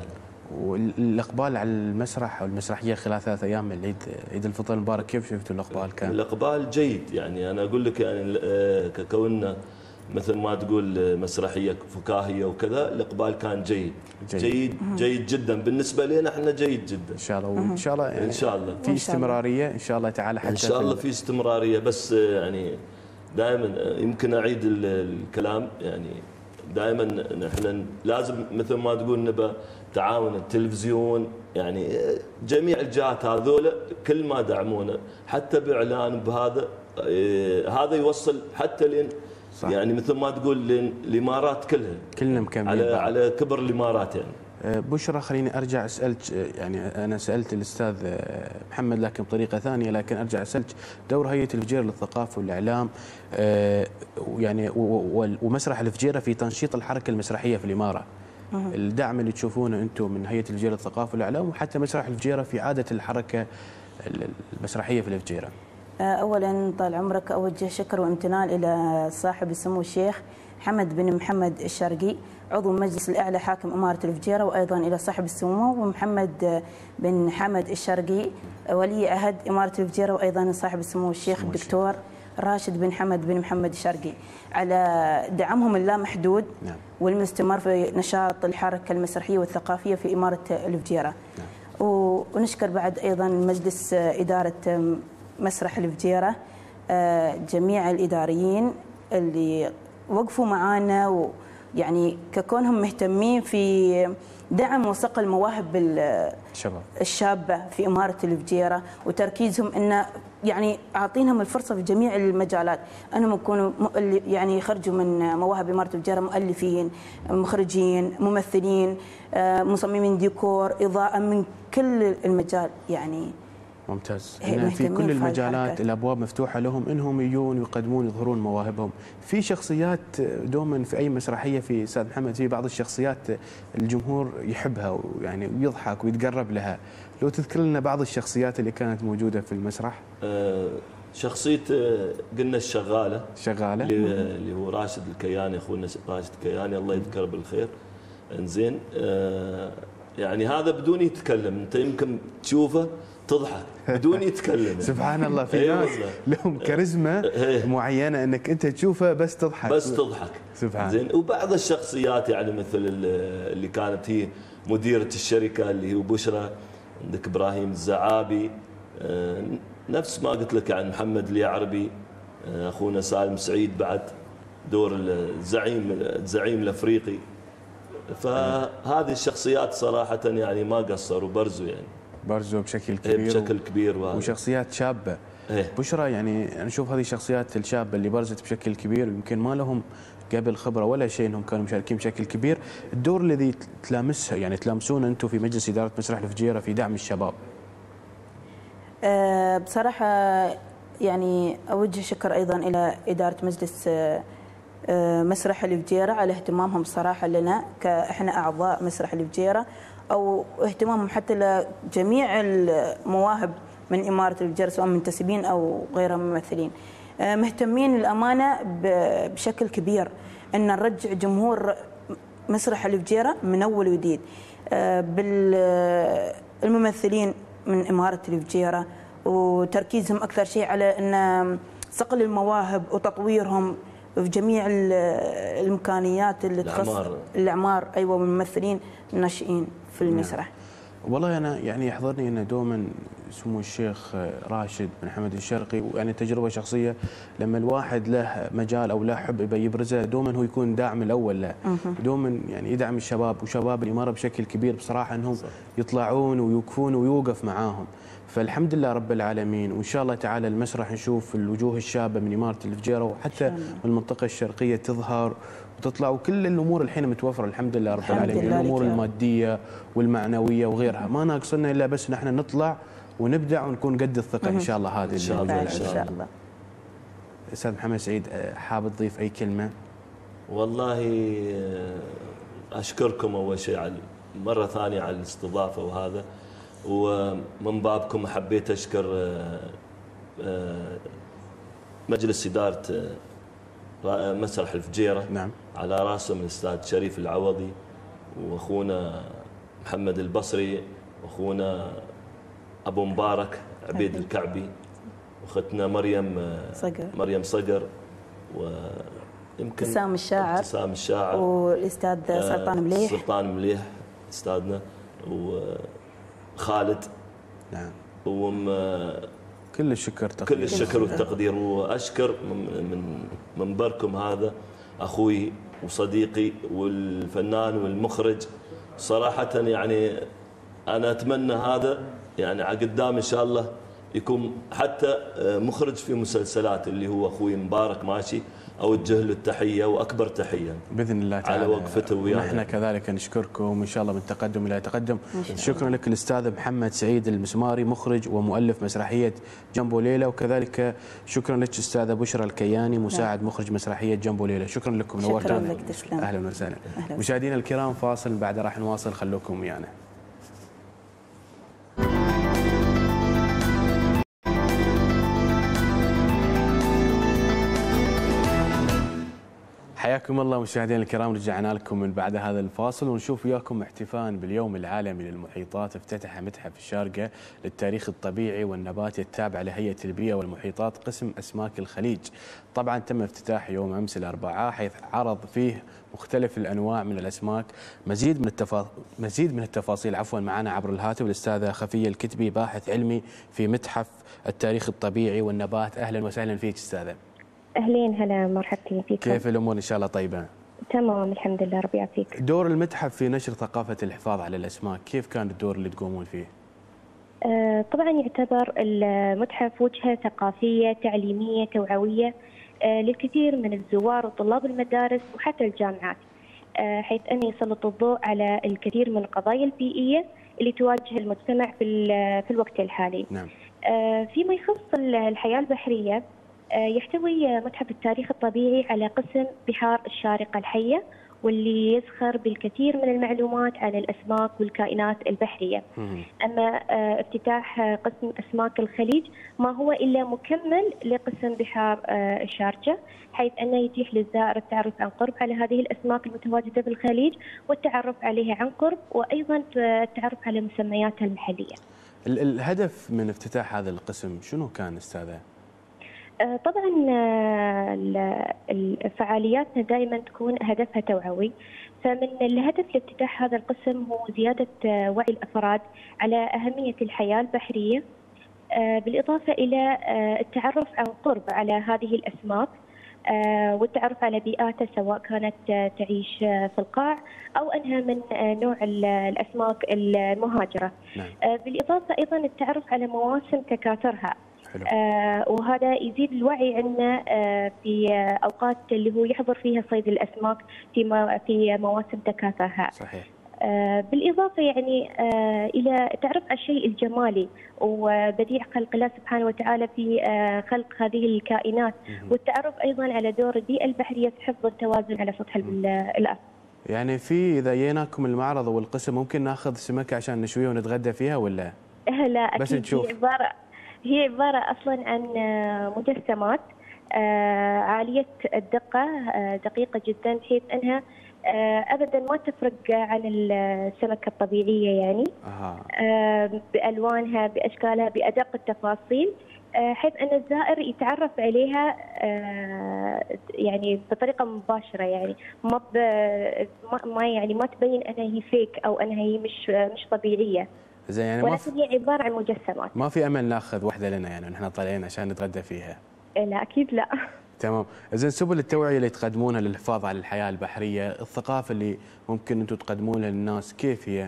والاقبال على المسرح او المسرحيه خلال 3 ايام من عيد الفطر المبارك، كيف شفتوا الاقبال كان؟ الاقبال جيد، يعني انا اقول لك يعني ككوننا مثل ما تقول مسرحيه فكاهيه وكذا، الاقبال كان جيد جيد جدا بالنسبه لنا احنا، جيد جدا ان شاء الله. وان شاء الله يعني ان شاء الله في استمراريه ان شاء الله تعالى، حتى ان شاء الله في استمراريه. بس يعني دائما يمكن اعيد الكلام، يعني دائما نحن لازم مثل ما تقول نبى تعاون التلفزيون، يعني جميع الجهات هذول كل ما دعمونا حتى باعلان بهذا، هذا يوصل حتى لين صح. يعني مثل ما تقول الامارات كلنا مكملين على كبر الامارات يعني. بشرى، خليني ارجع اسالك، يعني انا سالت الاستاذ محمد لكن بطريقه ثانيه، لكن ارجع اسالك دور هيئه الفجيره للثقافه والاعلام يعني ومسرح الفجيره في تنشيط الحركه المسرحيه في الاماره. الدعم اللي تشوفونه انتم من هيئه الفجيره للثقافه والاعلام وحتى مسرح الفجيره في عاده الحركه المسرحيه في الفجيره. اولا طال عمرك اوجه شكر وامتنان الى صاحب السمو الشيخ حمد بن محمد الشرقي عضو المجلس الاعلى حاكم اماره الفجيره، وايضا الى صاحب السمو محمد بن حمد الشرقي ولي عهد اماره الفجيره، وايضا صاحب السمو الشيخ الدكتور راشد بن حمد بن محمد الشرقي على دعمهم اللامحدود والمستمر في نشاط الحركه المسرحيه والثقافيه في اماره الفجيره. ونشكر بعد ايضا مجلس اداره مسرح الفجيره جميع الاداريين اللي وقفوا معانا، ويعني ككونهم مهتمين في دعم وصقل مواهب الشابه في اماره الفجيره، وتركيزهم انه يعني عاطينهم الفرصه في جميع المجالات، انهم يكونوا يعني يخرجوا من مواهب اماره الفجيره مؤلفين، مخرجين، ممثلين، مصممين ديكور، اضاءه، من كل المجال يعني. ممتاز. في كل المجالات الابواب مفتوحه لهم انهم يجون ويقدمون يظهرون مواهبهم. في شخصيات دوما في اي مسرحيه في استاذ محمد، في بعض الشخصيات الجمهور يحبها ويعني ويضحك ويتقرب لها، لو تذكر لنا بعض الشخصيات اللي كانت موجوده في المسرح. شخصيه قلنا الشغاله اللي هو راشد الكياني، اخونا راشد الكياني الله يذكره بالخير. انزين يعني هذا بدون يتكلم، انت يمكن تشوفه تضحك بدون يتكلم. سبحان الله، في ناس لهم كاريزما معينه انك انت تشوفه بس تضحك سبحان. زين. وبعض الشخصيات يعني مثل اللي كانت هي مديره الشركه اللي هو بشرى، عندك ابراهيم الزعابي، نفس ما قلت لك عن محمد اليعربي، اخونا سالم سعيد بعد دور الزعيم الافريقي. فهذه الشخصيات صراحه يعني ما قصروا، برزوا بشكل كبير وشخصيات شابه. بشرى، يعني انا اشوف هذه الشخصيات الشابه اللي برزت بشكل كبير ويمكن ما لهم قبل خبره ولا شيء، انهم كانوا مشاركين بشكل كبير. الدور الذي تلامسون انتم في مجلس اداره مسرح الفجيره في دعم الشباب. بصراحه يعني اوجه شكر ايضا الى اداره مجلس مسرح الفجيره على اهتمامهم بصراحه لنا كاحنا اعضاء مسرح الفجيره، او اهتمامهم حتى لجميع المواهب من اماره الفجيره سواء منتسبين او غير ممثلين. مهتمين للامانه بشكل كبير ان نرجع جمهور مسرح الفجيره من اول وجديد، بالممثلين من اماره الفجيره، وتركيزهم اكثر شيء على ان صقل المواهب وتطويرهم في جميع الامكانيات اللي تخص الاعمار. ايوه، والممثلين الناشئين في المسرح. والله انا يعني يحضرني ان دوما سمو الشيخ راشد بن حمد الشرقي، ويعني تجربه شخصيه لما الواحد له مجال او له حب يبي يبرزه، دوما هو يكون داعم الاول له، دوما يعني يدعم الشباب وشباب الاماره بشكل كبير بصراحه، انهم يطلعون ويوقفون ويوقف معاهم. فالحمد لله رب العالمين، وان شاء الله تعالى المسرح نشوف الوجوه الشابه من اماره الفجيره وحتى من المنطقه الشرقيه تظهر وتطلع، وكل الامور الحين متوفره الحمد لله رب العالمين، الامور الماديه والمعنويه وغيرها ما ناقصنا الا بس نحن نطلع ونبدع ونكون قد الثقه ان شاء الله. هذه ان شاء الله. استاذ محمد سعيد، حاب تضيف اي كلمه؟ والله اشكركم اول شيء على مره ثانيه على الاستضافه، وهذا ومن بابكم حبيت اشكر مجلس اداره مسرح الفجيره. نعم. على راسهم الاستاذ شريف العوضي واخونا محمد البصري، اخونا ابو مبارك عبيد الكعبي، واختنا مريم صقر، ويمكن ابتسام الشاعر، والاستاذ سلطان مليح استاذنا، وخالد. نعم. كل الشكر والتقدير، واشكر من منبركم هذا اخوي وصديقي والفنان والمخرج. صراحه يعني انا اتمنى هذا يعني على قدام ان شاء الله يكون حتى مخرج في مسلسلات، اللي هو اخوي مبارك ماشي، اوجه له التحيه واكبر تحيه باذن الله تعالى على وقفته ويانا. نحن كذلك نشكركم ان شاء الله من تقدم الى تقدم. شكرا لك الاستاذ محمد سعيد المسماري، مخرج ومؤلف مسرحيه جنبو ليلى، وكذلك شكرا لك استاذه بشرى الكياني، مساعد مخرج مسرحيه جنبو ليلى. شكرا لكم، نورتونا. اهلا وسهلا. مشاهدينا الكرام، فاصل بعد راح نواصل، خلوكم ويانا. حياكم الله مشاهدينا الكرام، رجعنا لكم من بعد هذا الفاصل ونشوف وياكم احتفاء باليوم العالمي للمحيطات. افتتح متحف الشارقة للتاريخ الطبيعي والنباتي التابع لهيئة البيئة والمحيطات قسم أسماك الخليج. طبعا تم افتتاح يوم أمس الأربعاء، حيث عرض فيه مختلف الأنواع من الأسماك. مزيد من التفاصيل معنا عبر الهاتف الأستاذة خفية الكتبي، باحث علمي في متحف التاريخ الطبيعي والنبات. أهلا وسهلا فيك أستاذة. أهلين، هلا، مرحبتين فيكم. كيف الأمور؟ إن شاء الله طيبة. تمام الحمد لله، ربي يعافيك. دور المتحف في نشر ثقافة الحفاظ على الأسماك، كيف كان الدور اللي تقومون فيه؟ طبعا يعتبر المتحف وجهة ثقافية تعليمية توعوية للكثير من الزوار وطلاب المدارس وحتى الجامعات، حيث أن يسلط الضوء على الكثير من القضايا البيئية اللي تواجه المجتمع في الوقت الحالي. نعم. فيما يخص الحياة البحرية، يحتوي متحف التاريخ الطبيعي على قسم بحار الشارقة الحية، واللي يزخر بالكثير من المعلومات عن الأسماك والكائنات البحرية. أما افتتاح قسم أسماك الخليج ما هو إلا مكمل لقسم بحار الشارقة، حيث أنه يتيح للزائر التعرف عن قرب على هذه الأسماك المتواجدة بالخليج والتعرف عليها عن قرب، وأيضا التعرف على مسمياتها المحلية. الهدف من افتتاح هذا القسم شنو كان أستاذة؟ طبعا فعالياتنا دائما تكون هدفها توعوي، فمن الهدف لافتتاح هذا القسم هو زيادة وعي الأفراد على أهمية الحياة البحرية، بالإضافة إلى التعرف عن قرب على هذه الأسماك والتعرف على بيئاتها، سواء كانت تعيش في القاع أو أنها من نوع الأسماك المهاجرة. نعم. بالإضافة أيضا التعرف على مواسم تكاثرها، وهذا يزيد الوعي عندنا في أوقات اللي هو يحضر فيها صيد الأسماك في مواسم تكاثرها. صحيح. بالإضافة يعني إلى تعرف على الشيء الجمالي وبديع خلق الله سبحانه وتعالى في خلق هذه الكائنات، والتعرف أيضا على دور البيئة البحرية في حفظ التوازن على سطح الأرض. يعني إذا جيناكم المعرض والقسم ممكن ناخذ سمكة عشان نشويها ونتغدى فيها ولا؟ لا أكيد، بس نشوف. هي عبارة أصلا عن مجسمات عالية الدقة، دقيقة جدا، بحيث أنها أبدا ما تفرق عن السمكة الطبيعية، يعني بألوانها بأشكالها بأدق التفاصيل، حيث أن الزائر يتعرف عليها يعني بطريقة مباشرة، يعني ما تبين أنها هي فيك أو أنها هي مش طبيعية. زين، يعني ولكن هي عبارة عن مجسمات. ما في امل ناخذ واحده لنا يعني نحن طالعين عشان نتغدى فيها؟ لا اكيد لا. تمام. زين، سبل التوعيه اللي تقدمونها للحفاظ على الحياه البحريه، الثقافه اللي ممكن انتم تقدمونها للناس، كيف هي؟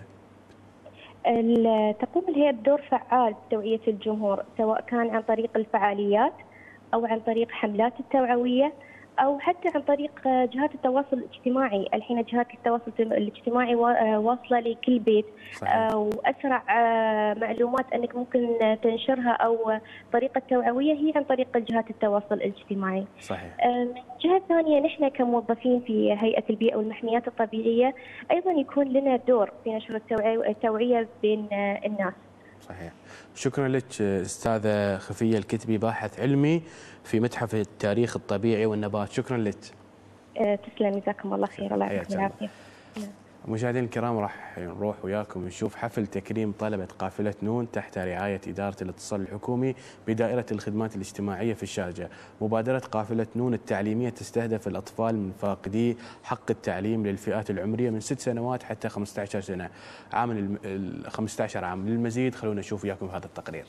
تقوم الهيئه بدور فعال في توعيه الجمهور، سواء كان عن طريق الفعاليات او عن طريق حملات التوعويه او حتى عن طريق جهات التواصل الاجتماعي. الحين جهات التواصل الاجتماعي واصله لكل بيت. واسرع معلومات انك ممكن تنشرها او طريقه توعويه هي عن طريق جهات التواصل الاجتماعي. صحيح. من جهه ثانيه، نحن كموظفين في هيئه البيئه والمحميات الطبيعيه ايضا يكون لنا دور في نشر التوعيه بين الناس. صحيح. شكرا لك استاذه خفيه الكتبي، باحث علمي في متحف التاريخ الطبيعي والنبات. شكرا لك. تسلم، جزاكم الله خير. الله يعطيكم العافيه. مشاهدينا الكرام، راح نروح وياكم نشوف حفل تكريم طلبة قافلة نون تحت رعاية إدارة الاتصال الحكومي بدائرة الخدمات الاجتماعية في الشارجة. مبادرة قافلة نون التعليمية تستهدف الأطفال من فاقدي حق التعليم للفئات العمرية من 6 سنوات حتى 15 سنة، عام 15 عام. للمزيد خلونا نشوف وياكم هذا التقرير.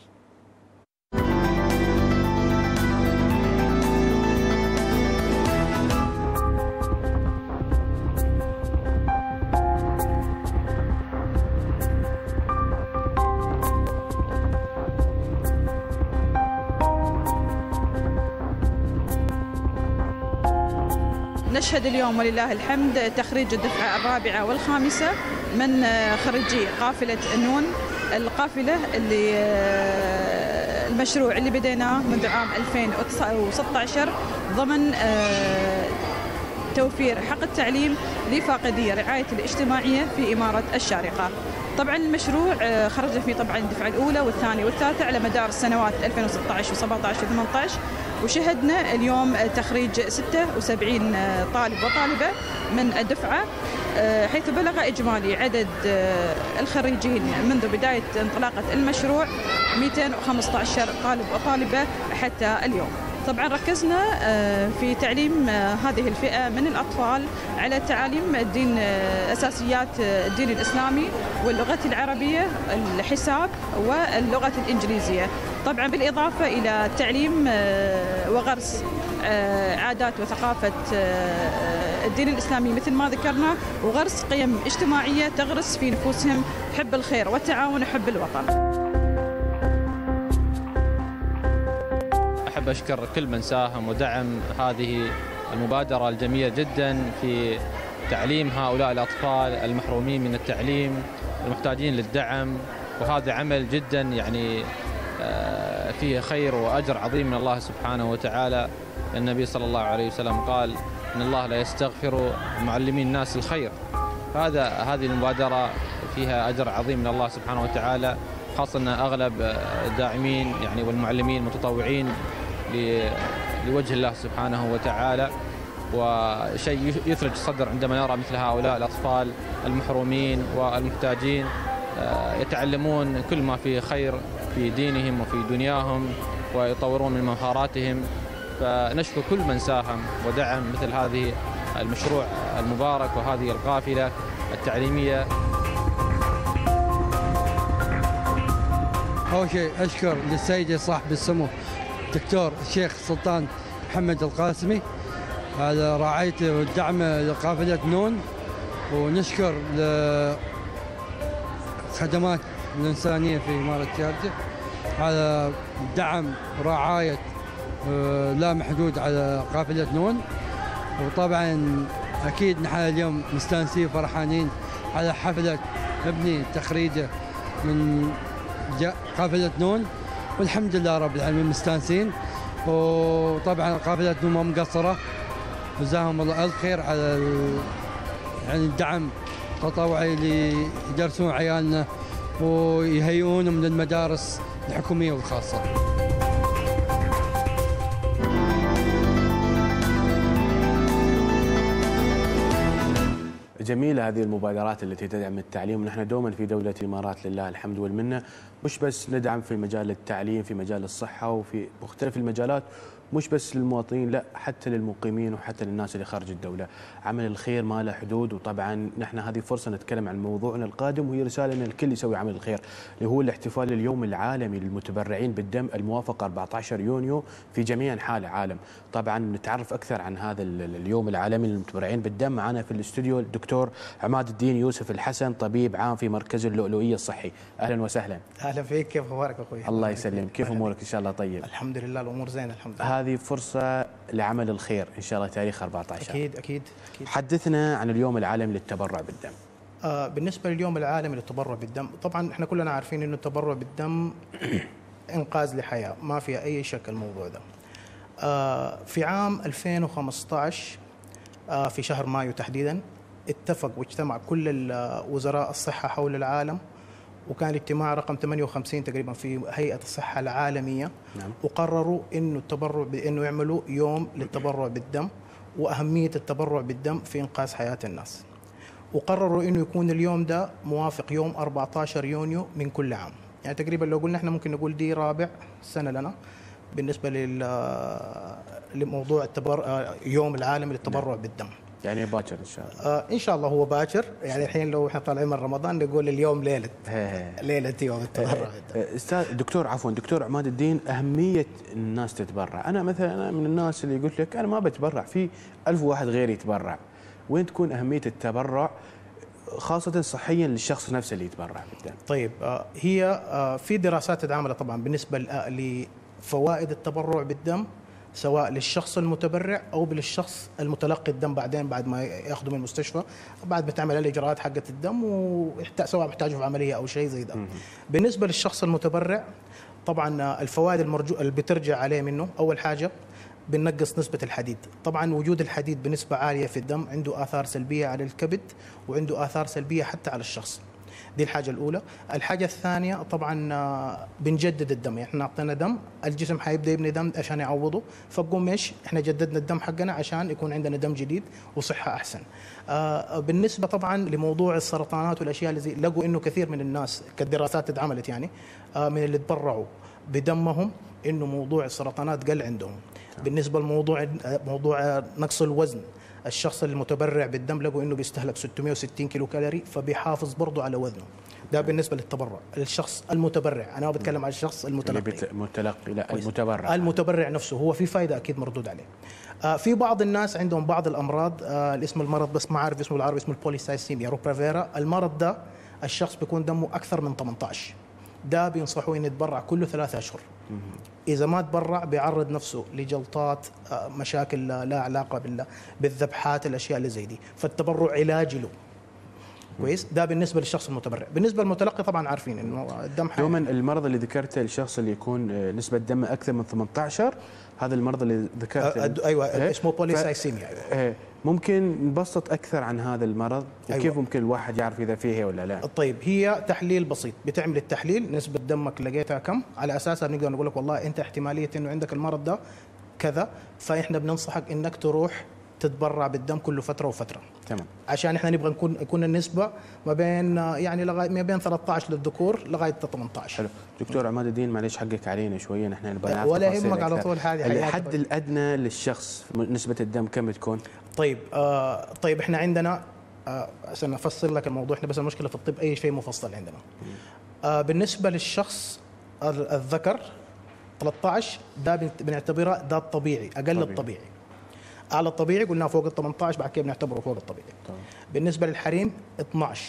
نشهد اليوم ولله الحمد تخريج الدفعة الرابعة والخامسة من خريجي قافلة نون. القافلة اللي المشروع اللي بديناه منذ عام 2016 ضمن توفير حق التعليم لفاقدي الرعاية الاجتماعية في إمارة الشارقة. طبعا المشروع خرج فيه طبعا الدفعة الأولى والثانية والثالثة على مدار السنوات 2016 و17 و18، وشهدنا اليوم تخريج 76 طالب وطالبة من الدفعة، حيث بلغ إجمالي عدد الخريجين منذ بداية انطلاقة المشروع 215 طالب وطالبة حتى اليوم. طبعا ركزنا في تعليم هذه الفئة من الأطفال على تعاليم الدين، أساسيات الدين الإسلامي واللغة العربية، الحساب واللغة الإنجليزية، طبعا بالإضافة إلى تعليم وغرس عادات وثقافة الدين الإسلامي مثل ما ذكرنا، وغرس قيم اجتماعية تغرس في نفوسهم حب الخير والتعاون وحب الوطن. أحب أشكر كل من ساهم ودعم هذه المبادرة الجميلة جدا في تعليم هؤلاء الأطفال المحرومين من التعليم المحتاجين للدعم، وهذا عمل جدا يعني فيه خير وأجر عظيم من الله سبحانه وتعالى. النبي صلى الله عليه وسلم قال إن الله لا يستغفر معلمين الناس الخير. هذه المبادرة فيها أجر عظيم من الله سبحانه وتعالى، خاصة أن أغلب الداعمين يعني والمعلمين متطوعين لوجه الله سبحانه وتعالى، وشيء يثلج الصدر عندما نرى مثل هؤلاء الأطفال المحرومين والمحتاجين يتعلمون كل ما فيه خير في دينهم وفي دنياهم ويطورون من مهاراتهم. فنشكر كل من ساهم ودعم مثل هذه المشروع المبارك وهذه القافلة التعليمية. أول شيء أشكر للسيد صاحب السمو الدكتور الشيخ سلطان محمد القاسمي على رعايته والدعم لقافلة نون، ونشكر الخدمات الإنسانية في إمارة شارجة على دعم ورعاية لا محدود على قافلة نون. وطبعا أكيد نحن اليوم مستانسين وفرحانين على حفلة مبني تخريجه من قافلة نون، والحمد لله رب العالمين مستانسين. وطبعا قافلة نون ما مقصرة، جزاهم الله ألف خير على يعني الدعم التطوعي اللي يدرسون عيالنا ويهيئونهم للمدارس الحكومية والخاصة. جميلة هذه المبادرات التي تدعم التعليم، ونحن دوما في دولة الإمارات لله الحمد والمنة مش بس ندعم في مجال التعليم، في مجال الصحة وفي مختلف المجالات، مش بس للمواطنين، لا حتى للمقيمين وحتى للناس اللي خارج الدولة. عمل الخير ما له حدود، وطبعا نحن هذه فرصة نتكلم عن موضوعنا القادم، وهي رسالة ان الكل يسوي عمل الخير، اللي هو الاحتفال اليوم العالمي للمتبرعين بالدم الموافق 14 يونيو في جميع أنحاء العالم. طبعا نتعرف أكثر عن هذا اليوم العالمي للمتبرعين بالدم. معنا في الاستوديو الدكتور عماد الدين يوسف الحسن، طبيب عام في مركز اللؤلؤية الصحي. أهلا وسهلا. أهلا فيك، كيف أخبارك أخوي؟ الله يسلم، كيف أمورك؟ إن شاء الله طيب. الحمد لله الأمور زينة الحمد لله. هذه فرصة لعمل الخير إن شاء الله تاريخ 14. أكيد أكيد. حدثنا عن اليوم العالمي للتبرع بالدم. بالنسبة لليوم العالمي للتبرع بالدم، طبعا احنا كلنا عارفين إنه التبرع بالدم إنقاذ لحياة، ما فيها أي شك الموضوع ده. في عام 2015 في شهر مايو تحديدا اتفق واجتمع كل وزراء الصحة حول العالم، وكان الاجتماع رقم 58 تقريبا في هيئة الصحة العالمية. نعم. وقرروا انه التبرع انه يعملوا يوم للتبرع بالدم، واهمية التبرع بالدم في انقاذ حياة الناس. وقرروا انه يكون اليوم ده موافق يوم 14 يونيو من كل عام. يعني تقريبا لو قلنا احنا ممكن نقول دي رابع سنه لنا بالنسبه لموضوع يوم العالمي للتبرع بالدم. يعني باكر ان شاء الله. ان شاء الله هو باكر، يعني الحين لو احنا طالعين من رمضان نقول اليوم ليله يوم التبرع. استاذ دكتور عماد الدين، اهميه الناس تتبرع. انا مثلا أنا من الناس اللي قلت لك انا ما بتبرع، في 1000 واحد غيري يتبرع. وين تكون اهميه التبرع خاصه صحيا للشخص نفسه اللي يتبرع بالدم؟ طيب هي في دراسات اتعملت طبعا بالنسبه لفوائد التبرع بالدم، سواء للشخص المتبرع او للشخص المتلقي الدم بعدين بعد ما ياخذه من المستشفى، بعد ما تعمل الاجراءات حقه الدم سواء محتاجه في عمليه او شيء زي ده. بالنسبه للشخص المتبرع طبعا الفوائد اللي بترجع عليه منه، اول حاجه بنقص نسبة الحديد. طبعا وجود الحديد بنسبة عالية في الدم عنده آثار سلبية على الكبد وعنده آثار سلبية حتى على الشخص. دي الحاجة الأولى. الحاجة الثانية طبعا بنجدد الدم، يعني احنا أعطينا دم، الجسم حيبدأ يبني دم عشان يعوضه، فبقوم ايش؟ احنا جددنا الدم حقنا عشان يكون عندنا دم جديد وصحة أحسن. بالنسبة طبعا لموضوع السرطانات والأشياء اللي لقوا إنه كثير من الناس كدراسات اتعملت يعني من اللي تبرعوا بدمهم إنه موضوع السرطانات قل عندهم. بالنسبه لموضوع نقص الوزن، الشخص المتبرع بالدم لقوا انه بيستهلك 660 كيلو كالوري، فبيحافظ برضه على وزنه. ده بالنسبه للتبرع. الشخص المتبرع، انا ما بتكلم عن الشخص المتلقي. لا المتبرع. المتبرع نفسه هو في فائده اكيد مردود عليه. في بعض الناس عندهم بعض الامراض، اسم المرض بس ما عارف اسمه العربي، اسمه البوليسايسيميا روبرافيرا. المرض ده الشخص بيكون دمه اكثر من 18، ده بينصحوا انه يتبرع كل 3 أشهر. إذا ما تبرع بيعرض نفسه لجلطات، مشاكل لا علاقة بالذبحات، الأشياء اللي زي دي، فالتبرع علاج له. كويس؟ ده بالنسبة للشخص المتبرع. بالنسبة للمتلقي طبعا عارفين إنه الدم دوما المرض اللي ذكرته الشخص اللي يكون نسبة دم أكثر من 18، هذا المرض اللي ذكرته أيوة اسمه بوليسايسيميا. ممكن نبسط أكثر عن هذا المرض وكيف أيوة. ممكن الواحد يعرف إذا فيه ولا لا؟ طيب هي تحليل بسيط، بتعمل التحليل نسبة دمك لقيتها كم، على أساسها نقدر نقول لك والله أنت احتمالية إنه عندك المرض ده كذا، فإحنا بننصحك إنك تروح تتبرع بالدم كل فترة وفترة. تمام. عشان احنا نبغى يكون النسبة ما بين يعني لغاية ما بين 13 للذكور لغاية 18. حلو. دكتور عماد الدين معليش حقك علينا شوية، نحن نبغى نعرف ولا يهمك على طول. هذه الحد الأدنى للشخص نسبة الدم كم تكون؟ طيب طيب احنا عندنا عشان افصل لك الموضوع، احنا بس المشكلة في الطب اي شيء مفصل عندنا. بالنسبة للشخص الذكر 13 ده بنعتبره ده الطبيعي، اقل الطبيعي. اعلى الطبيعي قلنا فوق ال 18، بعد كده بنعتبره فوق الطبيعي. طبعا. بالنسبه للحريم 12.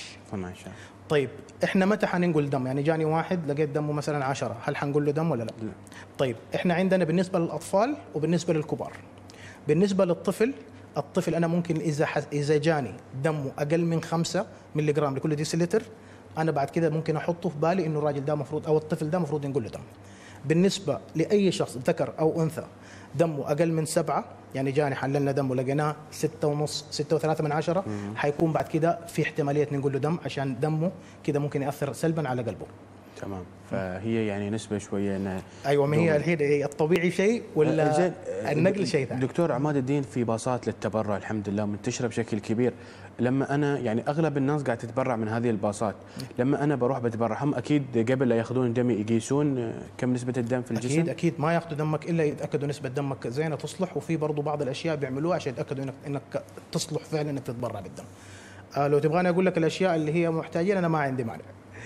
طيب احنا متى حننقل دم؟ يعني جاني واحد لقيت دمه مثلا 10، هل حنقول له دم ولا لا؟ طيب احنا عندنا بالنسبه للاطفال وبالنسبه للكبار. بالنسبه للطفل، الطفل انا ممكن اذا جاني دمه اقل من 5 ملي جرام لكل ديسيلتر، انا بعد كده ممكن احطه في بالي انه الراجل ده مفروض او الطفل ده مفروض نقول له دم. بالنسبه لاي شخص ذكر او انثى دمه اقل من 7، يعني جاني حللنا دم ولقيناه 6.5 6.3، حيكون بعد كده في احتماليه نقول له دم، عشان دمه كده ممكن ياثر سلبا على قلبه. تمام. فهي يعني نسبه شويه انها ايوه، ما هي الحين الطبيعي شيء ولا النقل شيء ثاني. دكتور عماد الدين، في باصات للتبرع الحمد لله منتشره بشكل كبير. لما انا يعني اغلب الناس قاعد تتبرع من هذه الباصات، لما انا بروح بتبرع هم اكيد قبل لا ياخذون دمي يقيسون كم نسبه الدم في الجسم؟ اكيد ما ياخذوا دمك الا يتاكدوا نسبه دمك زينه تصلح، وفي برضه بعض الاشياء بيعملوها عشان يتاكدوا انك تصلح فعلا انك تتبرع بالدم. لو تبغاني اقول لك الاشياء اللي هي محتاجين انا ما عندي مانع.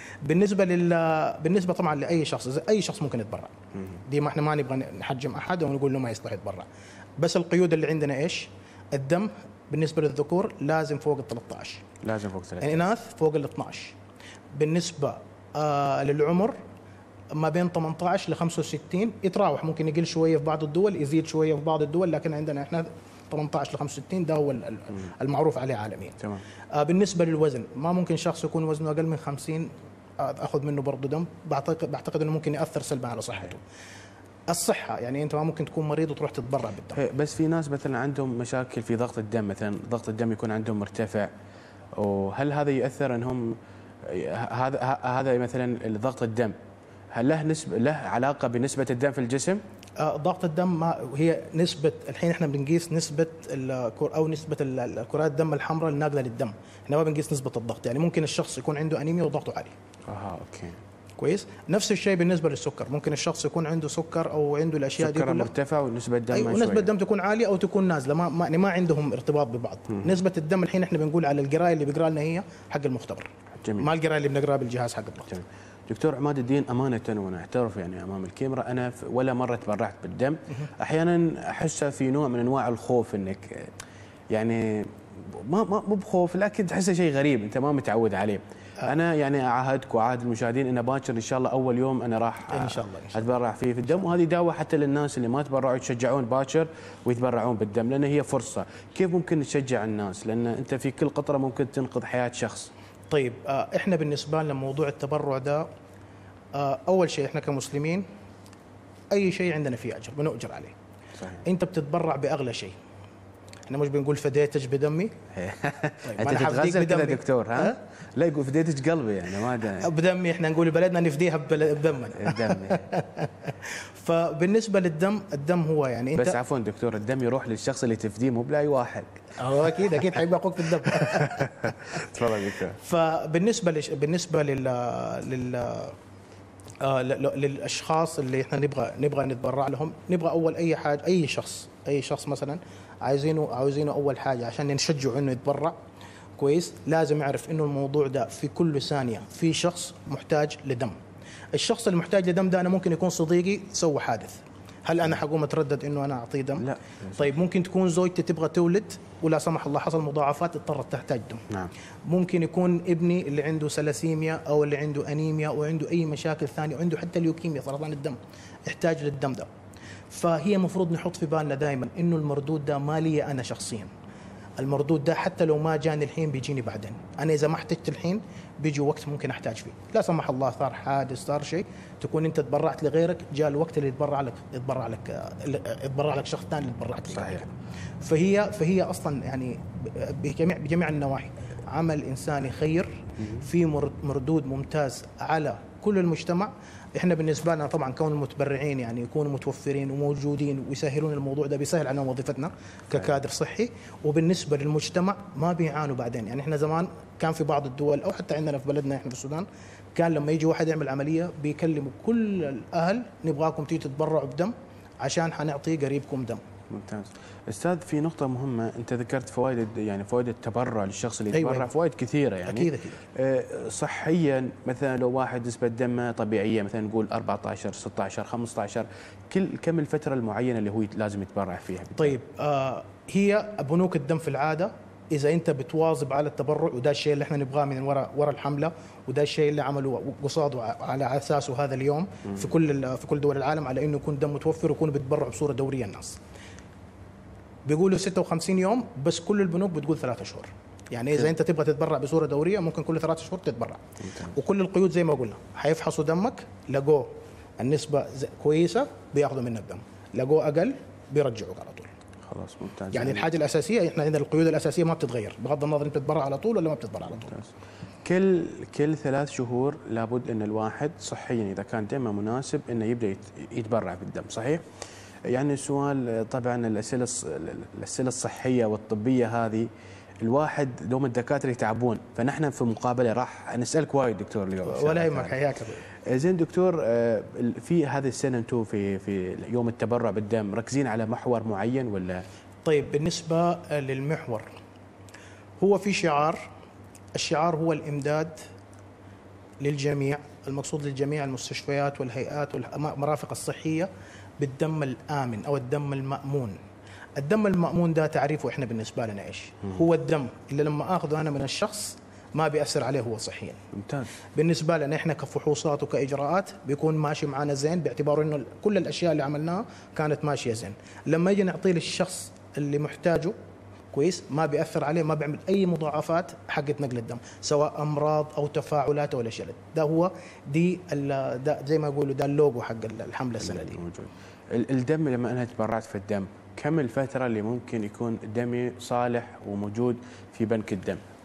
بالنسبه طبعا لاي شخص، اي شخص ممكن يتبرع. دي ما احنا ما نبغى نحجم احد ونقول له ما يصلح يتبرع، بس القيود اللي عندنا ايش؟ الدم بالنسبه للذكور لازم فوق ال 13، لازم فوق 13، الاناث فوق ال 12. بالنسبه للعمر ما بين 18 ل 65 يتراوح، ممكن يقل شويه في بعض الدول، يزيد شويه في بعض الدول، لكن عندنا احنا 18 ل 65 ده هو المعروف عليه عالميا. تمام. بالنسبه للوزن، ما ممكن شخص يكون وزنه اقل من 50 اخذ منه برضه دم، بعتقد انه ممكن ياثر سلبا على صحته. الصحه يعني انت ما ممكن تكون مريض وتروح تتبرع بالدم. بس في ناس مثلا عندهم مشاكل في ضغط الدم، مثلا ضغط الدم يكون عندهم مرتفع، وهل هذا ياثر انهم هذا مثلا ضغط الدم هل له علاقه بنسبه الدم في الجسم؟ ضغط الدم ما هي نسبة، الحين احنا بنقيس نسبة أو نسبة كرات الدم الحمراء الناقلة للدم، احنا ما بنقيس نسبة الضغط. يعني ممكن الشخص يكون عنده أنيميا وضغطه عالي. اوكي كويس. نفس الشيء بالنسبة للسكر، ممكن الشخص يكون عنده سكر أو عنده الأشياء دي كلها، سكر مرتفع ونسبة الدم أيوة، ونسبة الدم تكون عالية أو تكون نازلة، ما عندهم ارتباط ببعض. نسبة الدم الحين احنا بنقول على القراية اللي بيقرا لنا هي حق المختبر. جميل. ما القراية اللي بنقراها بالجهاز حق الضغط. جميل. دكتور عماد الدين، أمانة وأنا أعترف يعني أمام الكاميرا، أنا ولا مرة تبرعت بالدم. أحيانا أحسها في نوع من أنواع الخوف، إنك يعني مو بخوف، لكن تحسه شيء غريب أنت ما متعود عليه. أنا يعني أعاهدك وأعاهد المشاهدين إن باكر إن شاء الله أول يوم أنا راح إن شاء الله أتبرع فيه في الدم، وهذه دعوة حتى للناس اللي ما تبرعوا يتشجعون باكر ويتبرعون بالدم، لأن هي فرصة. كيف ممكن نشجع الناس؟ لأن أنت في كل قطرة ممكن تنقذ حياة شخص. طيب احنا بالنسبه لنا موضوع التبرع ده، اول شيء احنا كمسلمين اي شيء عندنا فيه اجر بنؤجر عليه. صحيح. انت بتتبرع باغلى شيء، احنا مش بنقول فديتك بدمي. طيب انت تتغزل كذا دكتور ها؟ لا يقول فديتك قلبي يعني ما بدمي، احنا نقول بلدنا نفديها بدمنا. بدمي. فبالنسبه للدم، الدم هو يعني بس عفوا دكتور، الدم يروح للشخص اللي تفديه مو بلاي واحد. اكيد حيبقى اخوك في الدم. تفضل دكتور. بالنسبه للاشخاص اللي احنا نبغى نتبرع لهم، نبغى اول اي حاجه، اي شخص مثلا عاوزينه اول حاجه عشان نشجعه انه يتبرع كويس، لازم يعرف انه الموضوع ده في كل ثانيه في شخص محتاج لدم. الشخص المحتاج لدم ده انا ممكن يكون صديقي سوى حادث، هل انا حقوم اتردد انه انا اعطيه دم؟ لا. طيب ممكن تكون زوجتي تبغى تولد ولا سمح الله حصل مضاعفات اضطرت تحتاج دم. نعم. ممكن يكون ابني اللي عنده سلاسيميا او اللي عنده انيميا وعنده اي مشاكل ثانيه وعنده حتى ليوكيميا سرطان الدم يحتاج للدم ده. فهي مفروض نحط في بالنا دائما انه المردود ده ما لي انا شخصيا، المردود ده حتى لو ما جاني الحين بيجيني بعدين. انا اذا ما احتجت الحين بيجي وقت ممكن احتاج فيه، لا سمح الله صار حادث صار شيء، تكون انت تبرعت لغيرك، جاء الوقت اللي يتبرع لك شخص ثاني اللي تبرعت له. صحيح. فهي اصلا يعني بجميع النواحي عمل انساني خير، في مردود ممتاز على كل المجتمع. احنا بالنسبه لنا طبعا كون المتبرعين يعني يكونوا متوفرين وموجودين ويسهلون الموضوع ده، بيسهل علينا وظيفتنا ككادر صحي، وبالنسبه للمجتمع ما بيعانوا بعدين. يعني احنا زمان كان في بعض الدول او حتى عندنا في بلدنا احنا في السودان، كان لما يجي واحد يعمل عمليه بيكلموا كل الاهل نبغاكم تيجي تتبرعوا بدم عشان حنعطي قريبكم دم. ممتاز. استاذ، في نقطة مهمة، أنت ذكرت فوائد، يعني فوائد التبرع للشخص اللي يتبرع. أيوة. فوائد كثيرة يعني. أكيد. صحيا مثلا لو واحد نسبة دمه طبيعية مثلا نقول 14 16 15، كم الفترة المعينة اللي هو لازم يتبرع فيها؟ طيب هي بنوك الدم في العادة إذا أنت بتواظب على التبرع، وده الشيء اللي احنا نبغاه من وراء الحملة، وده الشيء اللي عملوا قصاده على أساسه هذا اليوم في كل دول العالم، على إنه يكون دم متوفر ويكونوا بيتبرعوا بصورة دورية. الناس بيقولوا 56 يوم، بس كل البنوك بتقول 3 شهور. يعني إذا أنت تبغى تتبرع بصورة دورية ممكن كل 3 شهور تتبرع. وكل القيود زي ما قلنا، حيفحصوا دمك، لقوه النسبة كويسة بياخذوا منك الدم، لقوه أقل بيرجعوك على طول. خلاص ممتاز. يعني الحاجة الأساسية احنا عندنا القيود الأساسية ما بتتغير بغض النظر أنت بتتبرع على طول ولا ما بتتبرع على طول. ممتاز. كل 3 شهور لابد أن الواحد صحيا إذا كان دمه مناسب أنه يبدأ يتبرع بالدم، صحيح؟ يعني السؤال طبعا الأسئلة الصحية والطبية هذه الواحد دوم الدكاترة يتعبون، فنحن في مقابلة راح نسألك وايد دكتور اليوم. ولا يهمك، حياك. زين دكتور، في هذه السنة انتم في يوم التبرع بالدم مركزين على محور معين ولا؟ طيب بالنسبة للمحور هو في شعار، الشعار هو الإمداد للجميع، المقصود للجميع المستشفيات والهيئات والمرافق الصحية بالدم الآمن أو الدم المأمون. الدم المأمون ده تعريفه إحنا بالنسبة لنا إيش؟ هو الدم اللي لما آخذه أنا من الشخص ما بيأثر عليه هو صحيا. ممتاز. بالنسبة لنا إحنا كفحوصات وكإجراءات بيكون ماشي معنا زين، باعتبار إنه كل الأشياء اللي عملناها كانت ماشية زين. لما يجي نعطيه للشخص اللي محتاجه كويس ما بيأثر عليه، ما بيعمل أي مضاعفات حقت نقل الدم، سواء أمراض أو تفاعلات ولا شيء. ده هو ده زي ما يقولوا ده اللوجو حق الحملة السنة دي. موجود. الدم لما أنا تبرعت في الدم، كم الفترة اللي ممكن يكون دمي صالح وموجود في بنك الدم؟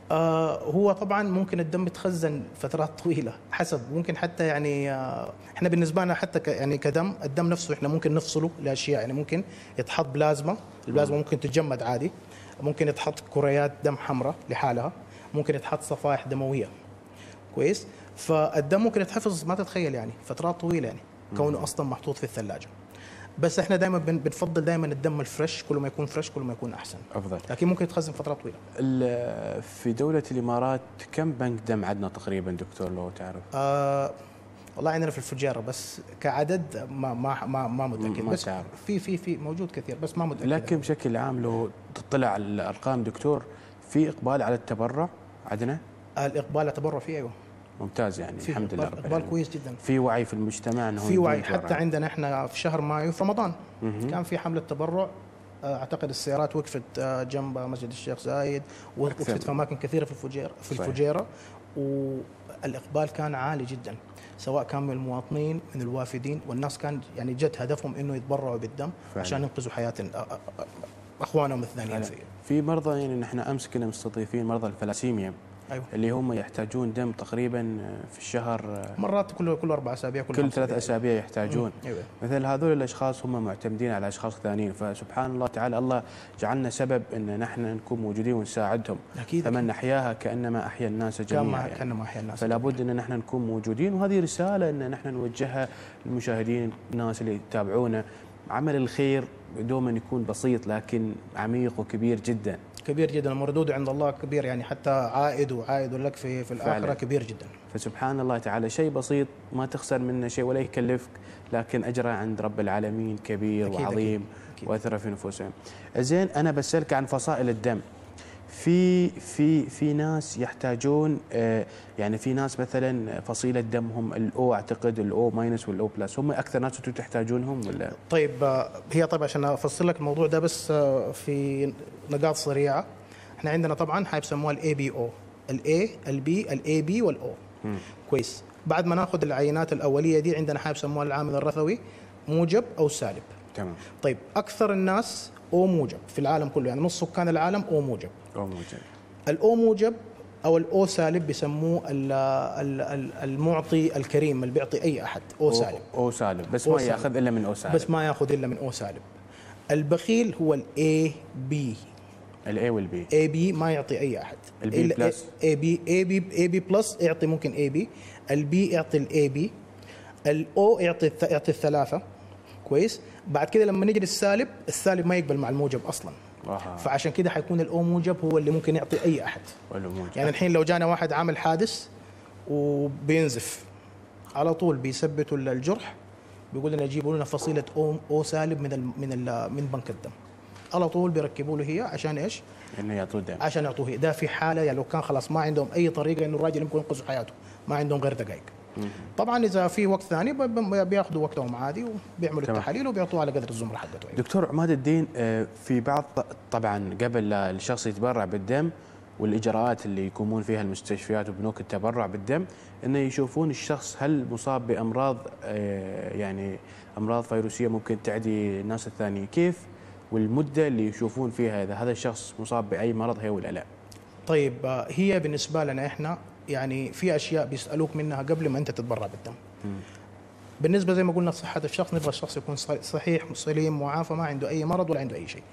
هو طبعا ممكن الدم يتخزن فترات طويله، حسب ممكن حتى يعني احنا بالنسبه لنا حتى يعني كدم، الدم نفسه احنا ممكن نفصله لاشياء، يعني ممكن يتحط بلازما، البلازما ممكن تتجمد عادي، ممكن يتحط كريات دم حمراء لحالها، ممكن يتحط صفائح دمويه. كويس؟ فالدم ممكن يتحفظ ما تتخيل يعني فترات طويله، يعني كونه اصلا محطوط في الثلاجه. بس احنا دائما بنفضل دائما الدم الفريش، كل ما يكون فريش كل ما يكون احسن افضل، لكن ممكن يتخزن فترات طويله. في دوله الامارات كم بنك دم عندنا تقريبا دكتور لو تعرف؟ والله عندنا في الفجيره، بس كعدد ما متاكد، ما بس تعرف. في موجود كثير بس ما متاكد. لكن بشكل عام لو تطلع على الارقام دكتور، في اقبال على التبرع عندنا؟ الاقبال على التبرع فيه، ايوه ممتاز، يعني الحمد لله رب اقبال العالمين. كويس جدا، في وعي في المجتمع انه في وعي. حتى عندنا احنا في شهر مايو في رمضان كان في حمله تبرع، اعتقد السيارات وقفت جنب مسجد الشيخ زايد، وقفت في اماكن كثيره في الفجيره، والاقبال كان عالي جدا، سواء كان من المواطنين من الوافدين، والناس كان يعني جد هدفهم انه يتبرعوا بالدم فعلا، عشان ينقذوا حياه اخوانهم الثانيين. في مرضى، يعني نحن امس كنا مستضيفين مرضى الفلاسيميا، أيوة. اللي هم يحتاجون دم تقريبا في الشهر، مرات كل 4 أسابيع، كل 3 أسابيع يحتاجون. أيوة. مثل هذول الاشخاص هم معتمدين على اشخاص ثانيين، فسبحان الله تعالى الله جعلنا سبب ان نحن نكون موجودين ونساعدهم. أكيد. فمن احياها كانما احيا الناس جميعا، كانما احيا الناس، فلا بد ان نحن نكون موجودين، وهذه رساله ان نحن نوجهها للمشاهدين، الناس اللي يتابعونا. عمل الخير دوما يكون بسيط لكن عميق وكبير جدا، كبير جدا، مردوده عند الله كبير، يعني حتى عائد لك في الآخرة فعلا. كبير جدا. فسبحان الله تعالى شيء بسيط ما تخسر منه شيء ولا يكلفك، لكن أجره عند رب العالمين كبير أكيد وعظيم أكيد. وأثر في نفوسهم. زين، أنا بسألك عن فصائل الدم. في ناس يحتاجون، يعني في ناس مثلا فصيله دمهم الاو، اعتقد الاو ماينس والاو بلس، هم اكثر ناس انتم تحتاجونهم ولا؟ طيب هي طبعا عشان افصل لك الموضوع ده بس في نقاط سريعه. احنا عندنا طبعا هاي بسموها الاي بي او، الاي البي الاي بي والاو. كويس. بعد ما ناخذ العينات الاوليه دي عندنا هاي بسموها العامل الرثوي، موجب او سالب. تمام. طيب اكثر الناس او موجب في العالم كله، يعني نص سكان العالم او موجب. او موجب. الاو موجب او الاو سالب بيسموه المعطي الكريم، اللي بيعطي اي احد او سالب. او سالب بس ما ياخذ الا من او سالب. بس ما ياخذ الا من او سالب. البخيل هو الاي بي. الاي والبي. اي بي ما يعطي اي احد. البي بلس. اي بي بلس يعطي ممكن اي بي. البي يعطي الاي بي. الاو يعطي الثلاثه. كويس. بعد كده لما نيجي للسالب، السالب ما يقبل مع الموجب اصلا. فعشان كده حيكون الاو موجب هو اللي ممكن يعطي اي احد. يعني الحين لو جانا واحد عامل حادث وبينزف، على طول بيثبتوا الجرح، بيقول لنا جيبوا لنا فصيله او سالب من بنك الدم. على طول بيركبوا له هي عشان ايش؟ انه يعطوه دم. عشان يعطوه هي. ده في حاله يعني لو كان خلاص ما عندهم اي طريقه انه الراجل يمكن ينقذوا حياته، ما عندهم غير دقائق. طبعا اذا في وقت ثاني بياخذوا وقتهم عادي وبيعملوا التحاليل وبيعطوها على قدر الزمره حقته. دكتور عماد الدين، في بعض طبعا قبل الشخص يتبرع بالدم والاجراءات اللي يقومون فيها المستشفيات وبنوك التبرع بالدم، انه يشوفون الشخص هل مصاب بامراض، يعني امراض فيروسيه ممكن تعدي الناس الثانيين، كيف والمده اللي يشوفون فيها اذا هذا الشخص مصاب باي مرض هي ولا لا؟ طيب هي بالنسبه لنا احنا يعني في اشياء بيسالوك منها قبل ما انت تتبرع بالدم. بالنسبه زي ما قلنا صحه الشخص، نبغى الشخص يكون صحيح سليم معافى، ما عنده اي مرض ولا عنده اي شيء.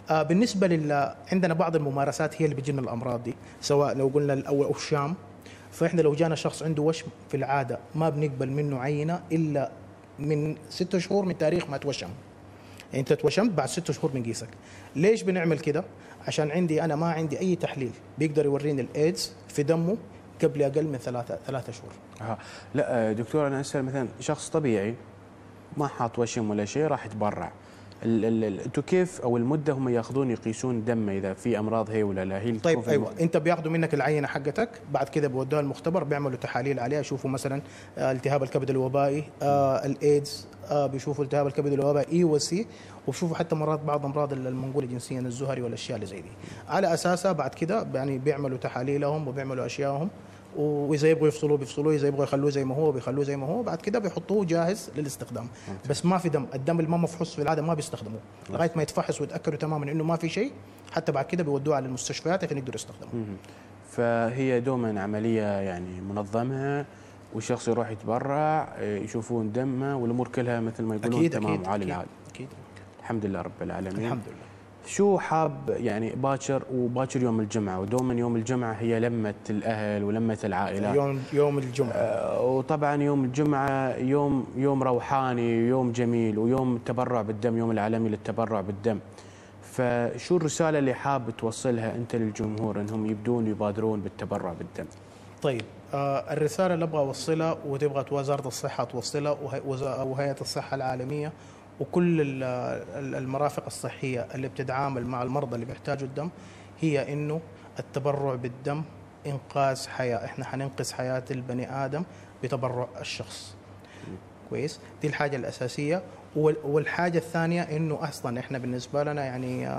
بالنسبه عندنا بعض الممارسات هي اللي بتجينا الامراض دي، سواء لو قلنا الوشام، فاحنا لو جانا شخص عنده وشم في العاده ما بنقبل منه عينه الا من 6 شهور من تاريخ ما توشم. يعني انت توشمت بعد 6 شهور بنقيسك. ليش بنعمل كده؟ عشان انا ما عندي اي تحليل بيقدر يوريني الايدز في دمه قبل اقل من 3 شهور. لا دكتور، انا اسال مثلا شخص طبيعي ما حاط وشم ولا شيء راح يتبرع، انتوا كيف او المده هم ياخذون يقيسون دمه اذا في امراض هي ولا لا؟ هي طيب ايوه، انت بياخذوا منك العينه حقتك، بعد كده بيودوها المختبر، بيعملوا تحاليل عليها، يشوفوا مثلا التهاب الكبد الوبائي، الايدز، بيشوفوا التهاب الكبد الوبائي اي وسي، وبشوفوا حتى بعض امراض المنقوله جنسيا الزهري والاشياء اللي زي دي. على اساسها بعد كده يعني بيعملوا تحاليلهم وبيعملوا اشيائهم، واذا يبغوا بيفصلوه، اذا يبغوا يخلوه زي ما هو بيخلوه زي ما هو، بعد كده بيحطوه جاهز للاستخدام. بس ما في الدم اللي ما مفحوص في العاده ما بيستخدموه لغايه ما يتفحص ويتاكدوا تماما انه ما في شيء، حتى بعد كده بيودوه على المستشفيات عشان يقدروا يستخدموه. فهي دوما عمليه يعني منظمه، والشخص يروح يتبرع، يشوفون دمه والامور كلها مثل ما يقولون تمام وعالي العال. اكيد. الحمد لله رب العالمين. الحمد لله. شو حاب يعني باكر يوم الجمعه، ودوما يوم الجمعه هي لمه الاهل ولمه العائلات. يوم الجمعه. وطبعا يوم الجمعه يوم روحاني، يوم جميل، ويوم التبرع بالدم، يوم العالمي للتبرع بالدم. فشو الرساله اللي حاب توصلها انت للجمهور انهم يبدون يبادرون بالتبرع بالدم؟ طيب، الرساله اللي ابغى اوصلها وتبغى وزاره الصحه توصلها وهيئه الصحه العالميه وكل المرافق الصحيه اللي بتتعامل مع المرضى اللي بيحتاجوا الدم، هي انه التبرع بالدم انقاذ حياه. احنا حننقذ حياه البني ادم بتبرع الشخص. كويس؟ دي الحاجه الاساسيه. والحاجه الثانيه انه اصلا احنا بالنسبه لنا يعني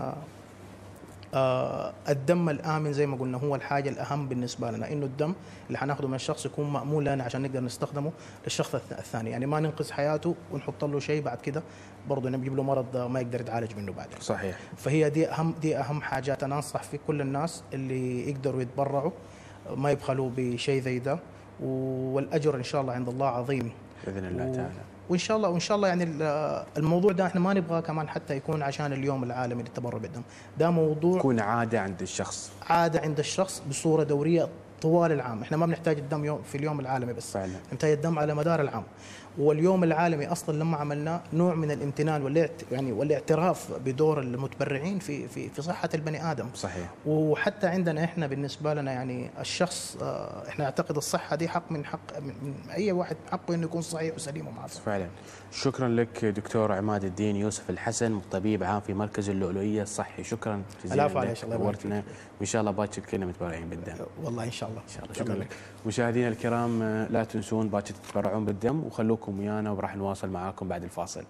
الدم الآمن زي ما قلنا هو الحاجة الأهم بالنسبة لنا، إنه الدم اللي حناخده من الشخص يكون مأمون لنا عشان نقدر نستخدمه للشخص الثاني، يعني ما ننقذ حياته ونحط له شيء بعد كده برضه نجيب له مرض ما يقدر يتعالج منه بعدين. صحيح. فهي دي أهم حاجات أنا أنصح في كل الناس اللي يقدروا يتبرعوا، ما يبخلوا بشيء زي ده، والأجر إن شاء الله عند الله عظيم بإذن الله تعالى. وان شاء الله يعني الموضوع ده احنا ما نبغى كمان حتى يكون عشان اليوم العالمي للتبرع بالدم، ده موضوع يكون عاده عند الشخص، عاده عند الشخص بصوره دوريه طوال العام. احنا ما بنحتاج الدم في اليوم العالمي بس، فعلا نحتاج الدم على مدار العام. واليوم العالمي اصلا لما عملناه نوع من الامتنان والاعتراف بدور المتبرعين في صحه البني ادم. صحيح. وحتى عندنا احنا بالنسبه لنا يعني الشخص احنا نعتقد الصحه دي حق من اي واحد، حقه انه يكون صحيح وسليم ومعافى. فعلا. شكرا لك دكتور عماد الدين يوسف الحسن، طبيب عام في مركز اللؤلؤية الصحي. شكرا جزيلا لك، نورتنا، وان شاء الله باكر كلنا متبرعين بالدم. والله ان شاء الله. شكرا لك. مشاهدينا الكرام، لا تنسون باكر تتبرعون بالدم، وخلوكم ويانا وراح نواصل معاكم بعد الفاصل.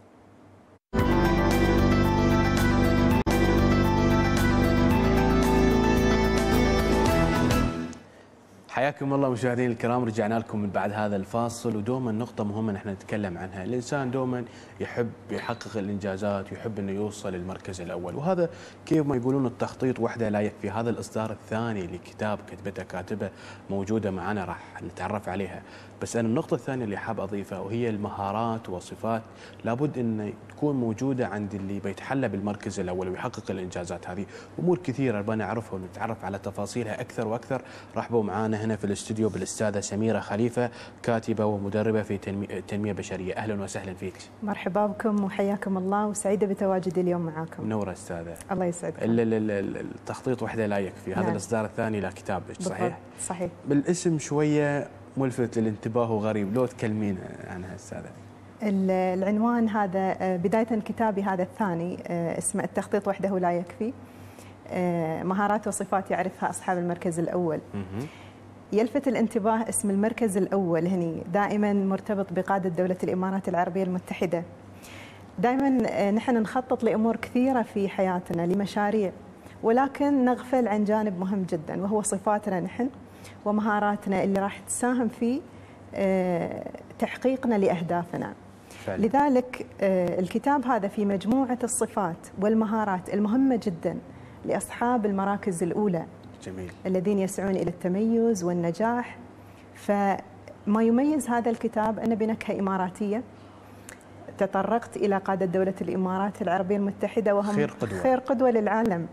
حياكم الله مشاهدينا الكرام، رجعنا لكم من بعد هذا الفاصل. ودوما نقطة مهمة نحن نتكلم عنها، الإنسان دوما يحب يحقق الإنجازات ويحب أنه يوصل للمركز الأول، وهذا كيف ما يقولون التخطيط وحده لا يكفي. هذا الإصدار الثاني لكتاب كتبته كاتبة موجودة معنا راح نتعرف عليها، بس أنا النقطة الثانية اللي حاب أضيفها وهي المهارات والصفات لابد أن تكون موجودة عند اللي بيتحلى بالمركز الأول ويحقق الإنجازات. هذه أمور كثيرة ربنا نعرفها ونتعرف على تفاصيلها أكثر وأكثر. رحبوا معنا هنا في الاستوديو بالأستاذة سميرة خليفة، كاتبة ومدربة في تنمية بشرية. أهلا وسهلا فيك. مرحبا بكم وحياكم الله، وسعيدة بتواجدي اليوم معاكم. منورة أستاذة. الله يسعدك. التخطيط وحده لا يكفي. هذا الإصدار الثاني لكتابك، صحيح؟ صحيح. بالاسم شوية ملفت للانتباه وغريب، لو تكلمين عنها أستاذة. العنوان هذا بداية كتابي هذا الثاني اسمه التخطيط وحده لا يكفي، مهارات وصفات يعرفها أصحاب المركز الأول. يلفت الانتباه اسم المركز الأول هني دائما مرتبط بقادة دولة الإمارات العربية المتحدة. دائما نحن نخطط لأمور كثيرة في حياتنا، لمشاريع، ولكن نغفل عن جانب مهم جدا وهو صفاتنا نحن ومهاراتنا اللي راح تساهم في تحقيقنا لأهدافنا. فعلا. لذلك الكتاب هذا في مجموعة الصفات والمهارات المهمة جدا لأصحاب المراكز الأولى. جميل. الذين يسعون إلى التميز والنجاح. فما يميز هذا الكتاب أنا بنكهة إماراتية، تطرقت إلى قادة دولة الإمارات العربية المتحدة وهم خير قدوة للعالم.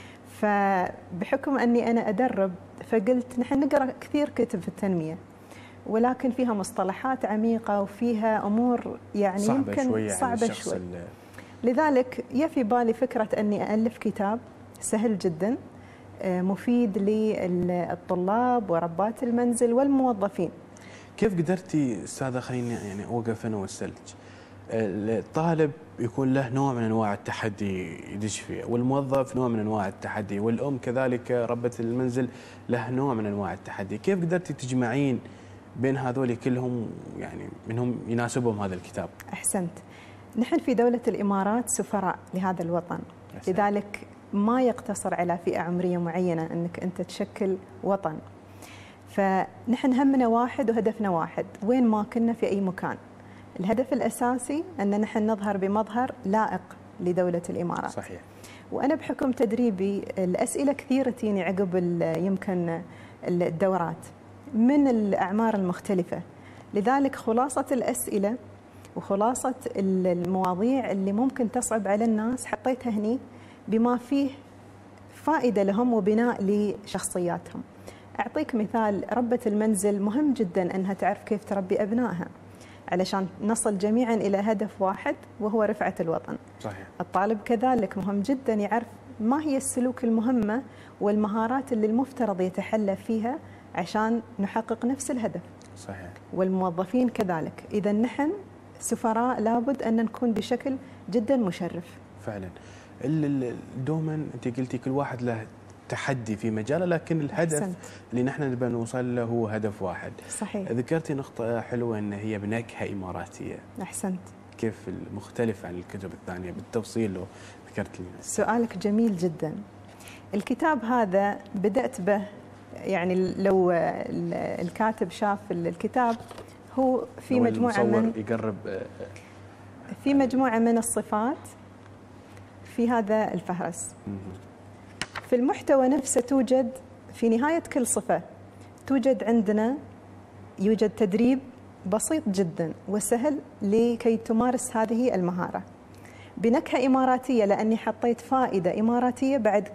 فبحكم أني أنا أدرب فقلت نحن نقرأ كثير كتب في التنمية، ولكن فيها مصطلحات عميقة وفيها أمور يعني يمكن صعبة شوي. لذلك في بالي فكرة أني ألف كتاب سهل جدا مفيد للطلاب وربات المنزل والموظفين. كيف قدرتي أستاذة، خليني يعني أوقف أنا وأسألك، الطالب يكون له نوع من أنواع التحدي يدش فيه، والموظف نوع من أنواع التحدي، والأم كذلك ربة المنزل له نوع من أنواع التحدي، كيف قدرتي تجمعين بين هذول كلهم يعني منهم يناسبهم هذا الكتاب؟ أحسنت. نحن في دولة الإمارات سفراء لهذا الوطن، لذلك ما يقتصر على فئة عمرية معينة أنك أنت تشكل وطن. فنحن همنا واحد وهدفنا واحد وين ما كنا في أي مكان. الهدف الأساسي أن نحن نظهر بمظهر لائق لدولة الإمارات. صحيح. وأنا بحكم تدريبي الأسئلة كثيرة تجيني عقب يمكن الدورات من الأعمار المختلفة، لذلك خلاصة الأسئلة وخلاصة المواضيع اللي ممكن تصعب على الناس حطيتها هني بما فيه فائدة لهم وبناء لشخصياتهم. أعطيك مثال، ربة المنزل مهم جدا أنها تعرف كيف تربي أبنائها علشان نصل جميعا إلى هدف واحد وهو رفعة الوطن. صحيح. الطالب كذلك مهم جدا يعرف ما هي السلوك المهمة والمهارات اللي المفترض يتحلى فيها عشان نحقق نفس الهدف. صحيح. والموظفين كذلك. إذا نحن سفراء لابد أن نكون بشكل جدا مشرف. فعلا. دوما أنت قلتي كل واحد له تحدي في مجاله، لكن الهدف أحسنت. اللي نحن نبغى نوصل له هو هدف واحد. صحيح. ذكرتي نقطة حلوة أن هي بنكهة إماراتية. أحسنت. كيف المختلف عن الكتب الثانية بالتفصيل لو ذكرت لي؟ سؤالك جميل جدا. الكتاب هذا بدأت به، يعني لو الكاتب شاف الكتاب هو في مجموعة من يقرب في مجموعة من الصفات في هذا الفهرس. في المحتوى نفسه توجد في نهاية كل صفة توجد عندنا يوجد تدريب بسيط جدا وسهل لكي تمارس هذه المهارة بنكهة إماراتية، لأني حطيت فائدة إماراتية بعد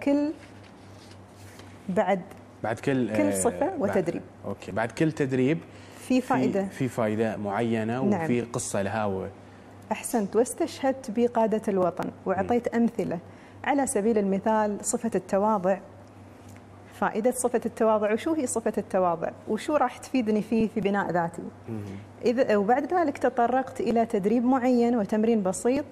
كل صفة وتدريب. أوكي. بعد كل تدريب في فائدة، في فائدة معينة. نعم. وفي قصة لها. أحسنت. واستشهدت بقادة الوطن وأعطيت أمثلة. على سبيل المثال صفة التواضع، فائدة صفة التواضع، وشو هي صفة التواضع وشو راح تفيدني فيه في بناء ذاتي. وبعد ذلك تطرقت إلى تدريب معين وتمرين بسيط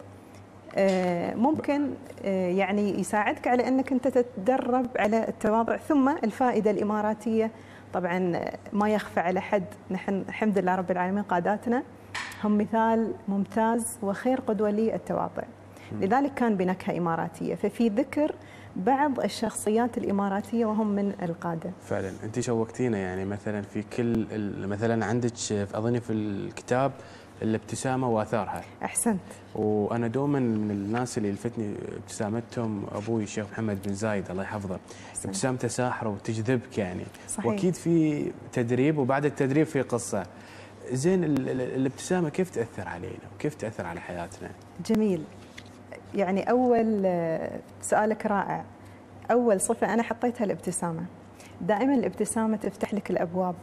ممكن يعني يساعدك على أنك أنت تتدرب على التواضع. ثم الفائدة الإماراتية، طبعا ما يخفى على حد، نحن الحمد لله رب العالمين قاداتنا هم مثال ممتاز وخير قدوة للتواضع. لذلك كان بنكهة إماراتية، ففي ذكر بعض الشخصيات الإماراتية وهم من القادة. فعلا أنت شوقتينا، يعني مثلا في كل مثلا عندك أظني في الكتاب الابتسامة وآثارها. أحسنت. وأنا دوما من الناس اللي لفتني ابتسامتهم أبوي الشيخ محمد بن زايد الله يحفظه. أحسنت. ابتسامته ساحرة وتجذبك يعني. صحيح. وأكيد في تدريب وبعد التدريب في قصة. زين الابتسامة كيف تأثر علينا وكيف تأثر على حياتنا؟ جميل. يعني أول سؤالك رائع. أول صفة أنا حطيتها الابتسامة. دائما الابتسامة تفتح لك الأبواب.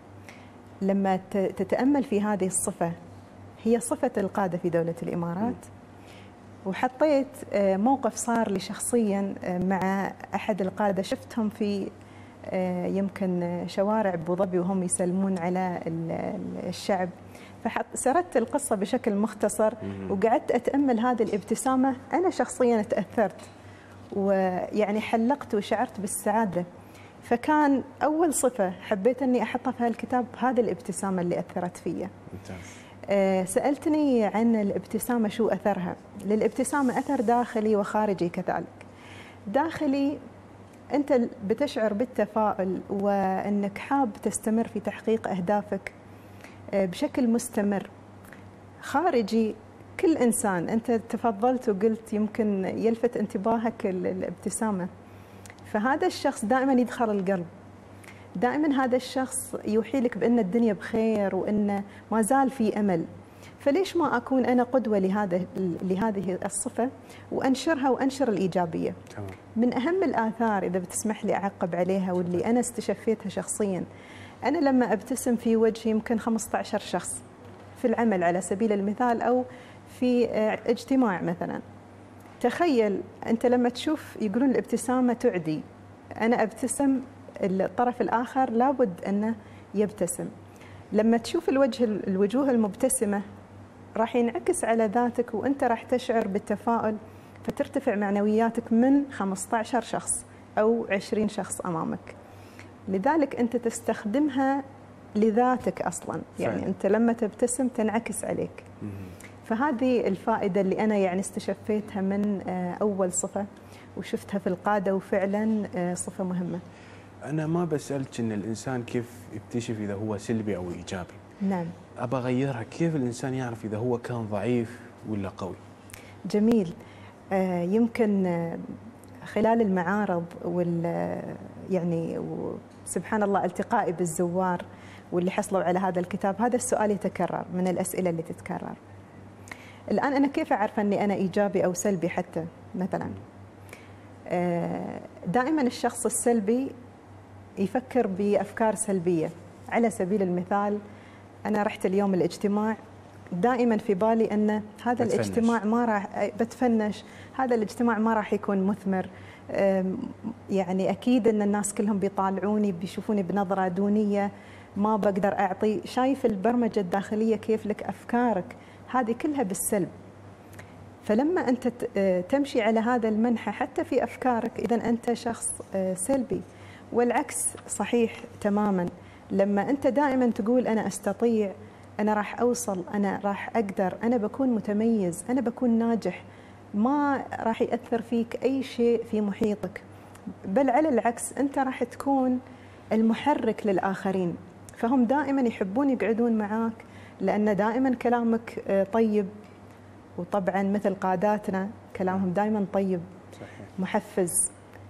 لما تتأمل في هذه الصفة، هي صفة القادة في دولة الإمارات. وحطيت موقف صار لي شخصيا مع أحد القادة، شفتهم في يمكن شوارع أبو ظبي وهم يسلمون على الشعب، فسردت القصة بشكل مختصر وقعدت أتأمل هذه الابتسامة. أنا شخصيا تأثرت ويعني حلقت وشعرت بالسعادة. فكان أول صفة حبيت أني أحطها في هالكتاب هذه الابتسامة اللي أثرت فيا. سألتني عن الابتسامة شو أثرها. للابتسامة أثر داخلي وخارجي كذلك. داخلي أنت بتشعر بالتفاؤل وأنك حاب تستمر في تحقيق أهدافك بشكل مستمر. خارجي كل إنسان، أنت تفضلت وقلت يمكن يلفت انتباهك الابتسامة، فهذا الشخص دائما يدخل القلب. دائما هذا الشخص يوحي لك بأن الدنيا بخير وأن ما زال في أمل. فليش ما أكون أنا قدوة لهذه الصفة وأنشرها وأنشر الإيجابية. تمام. من أهم الآثار إذا بتسمح لي أعقب عليها واللي أنا استشفيتها شخصيا، أنا لما أبتسم في وجه يمكن 15 شخص في العمل على سبيل المثال أو في اجتماع مثلا، تخيل أنت لما تشوف يقولون الابتسامة تعدي، أنا أبتسم الطرف الآخر لابد أنه يبتسم. لما تشوف الوجوه المبتسمة راح ينعكس على ذاتك وأنت راح تشعر بالتفاؤل، فترتفع معنوياتك من 15 شخص أو 20 شخص أمامك. لذلك أنت تستخدمها لذاتك أصلا، يعني أنت لما تبتسم تنعكس عليك. فهذه الفائدة اللي أنا يعني استشفيتها من أول صفة وشفتها في القادة، وفعلا صفة مهمة. أنا ما بسألك إن الإنسان كيف يكتشف إذا هو سلبي أو إيجابي. نعم. أبى أغيرها، كيف الإنسان يعرف إذا هو كان ضعيف ولا قوي؟ جميل. يمكن خلال المعارض يعني سبحان الله التقائي بالزوار واللي حصلوا على هذا الكتاب، هذا السؤال يتكرر من الأسئلة اللي تتكرر. الآن أنا كيف أعرف أني أنا إيجابي أو سلبي؟ حتى مثلا دائما الشخص السلبي يفكر بأفكار سلبية. على سبيل المثال أنا رحت اليوم الاجتماع، دائما في بالي أن هذا الاجتماع ما راح بتفنش، هذا الاجتماع ما راح يكون مثمر، يعني أكيد أن الناس كلهم بيطالعوني بيشوفوني بنظرة دونية، ما بقدر أعطي. شايف البرمجة الداخلية كيف لك أفكارك هذه كلها بالسلب. فلما أنت تمشي على هذا المنحى حتى في أفكارك، إذا أنت شخص سلبي. والعكس صحيح تماما، لما أنت دائما تقول أنا أستطيع، أنا راح أوصل، أنا راح أقدر، أنا بكون متميز، أنا بكون ناجح، ما راح يأثر فيك أي شيء في محيطك، بل على العكس أنت راح تكون المحرك للآخرين. فهم دائما يحبون يقعدون معاك لأن دائما كلامك طيب، وطبعا مثل قاداتنا كلامهم دائما طيب محفز.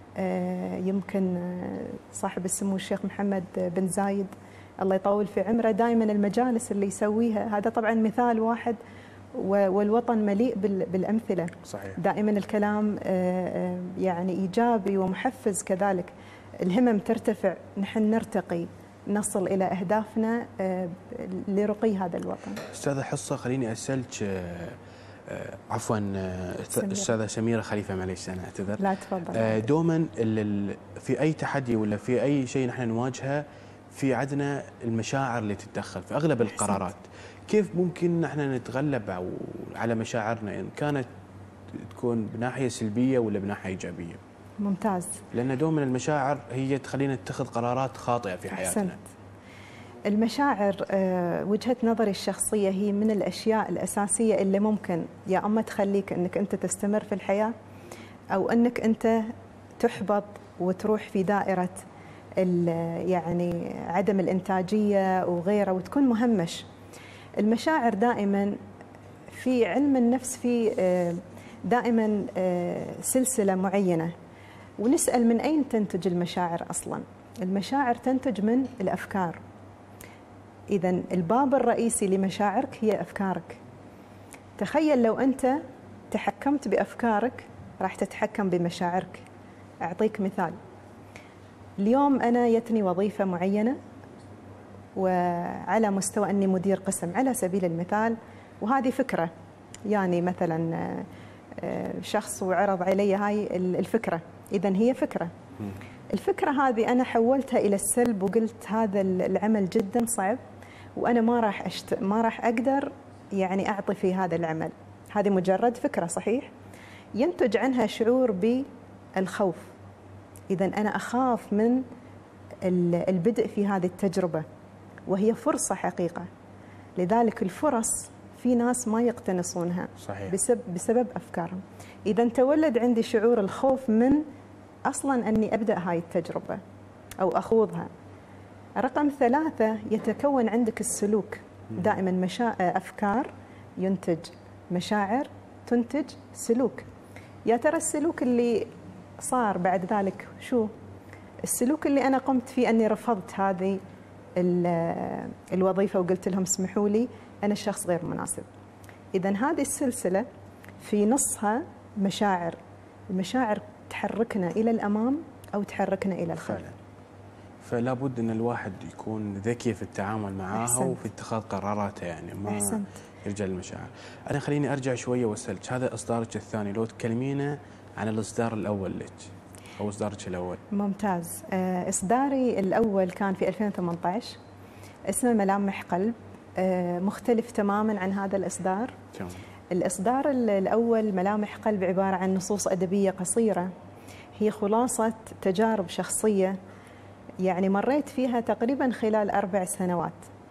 يمكن صاحب السمو الشيخ محمد بن زايد الله يطول في عمره، دائما المجالس اللي يسويها، هذا طبعا مثال واحد والوطن مليء بالأمثلة. صحيح. دائما الكلام يعني إيجابي ومحفز كذلك، الهمم ترتفع، نحن نرتقي، نصل إلى أهدافنا لرقي هذا الوطن. أستاذة حصة، خليني أسألك عفوا أستاذة سميرة خليفة، معليش أنا أعتذر. لا تفضل. دوما في أي تحدي ولا في أي شيء نحن نواجهه في عندنا المشاعر اللي تتدخل في أغلب القرارات. كيف ممكن نحن نتغلب على مشاعرنا إن كانت تكون بناحية سلبية ولا بناحية إيجابية؟ ممتاز. لأن دوما المشاعر هي تخلينا نتخذ قرارات خاطئة في حياتنا. أحسنت. المشاعر وجهة نظري الشخصية هي من الأشياء الأساسية اللي ممكن يا أما تخليك أنك أنت تستمر في الحياة، أو أنك أنت تحبط وتروح في دائرة يعني عدم الإنتاجية وغيره وتكون مهمش. المشاعر دائما في علم النفس في دائما سلسلة معينة، ونسأل من أين تنتج المشاعر أصلا؟ المشاعر تنتج من الأفكار. إذا الباب الرئيسي لمشاعرك هي أفكارك. تخيل لو أنت تحكمت بأفكارك راح تتحكم بمشاعرك. أعطيك مثال، اليوم أنا يتني وظيفة معينة وعلى مستوى أني مدير قسم على سبيل المثال، وهذه فكرة، يعني مثلا شخص وعرض علي هاي الفكرة، إذن هي فكرة. الفكرة هذه أنا حولتها إلى السلب وقلت هذا العمل جدا صعب وأنا ما راح أقدر يعني أعطي في هذا العمل. هذه مجرد فكرة، صحيح؟ ينتج عنها شعور بالخوف. إذن أنا أخاف من البدء في هذه التجربة، وهي فرصة حقيقة. لذلك الفرص في ناس ما يقتنصونها. صحيح. بسبب أفكارهم. إذا تولد عندي شعور الخوف من أصلاً أني أبدأ هاي التجربة أو أخوضها. رقم 3 يتكون عندك السلوك. دائماً أفكار ينتج مشاعر تنتج سلوك. يا ترى السلوك اللي صار بعد ذلك شو؟ السلوك اللي أنا قمت فيه أني رفضت هذه الوظيفة وقلت لهم اسمحوا لي أنا الشخص غير مناسب. إذن هذه السلسلة في نصها مشاعر. المشاعر تحركنا إلى الأمام أو تحركنا إلى الخلف. فلا بد أن الواحد يكون ذكي في التعامل معها. أحسنت. وفي اتخاذ قراراته، يعني ما أحسنت. يرجع للمشاعر. أنا خليني أرجع شوية وأسألك، هذا إصدارك الثاني، لو تكلمينا عن الإصدار الأول لك أو إصدارك الأول. ممتاز. إصداري الأول كان في 2018، اسمه ملامح قلب. مختلف تماما عن هذا الإصدار. تمام. الإصدار الأول ملامح قلب عبارة عن نصوص أدبية قصيرة، هي خلاصة تجارب شخصية يعني مريت فيها تقريبا خلال 4 سنوات.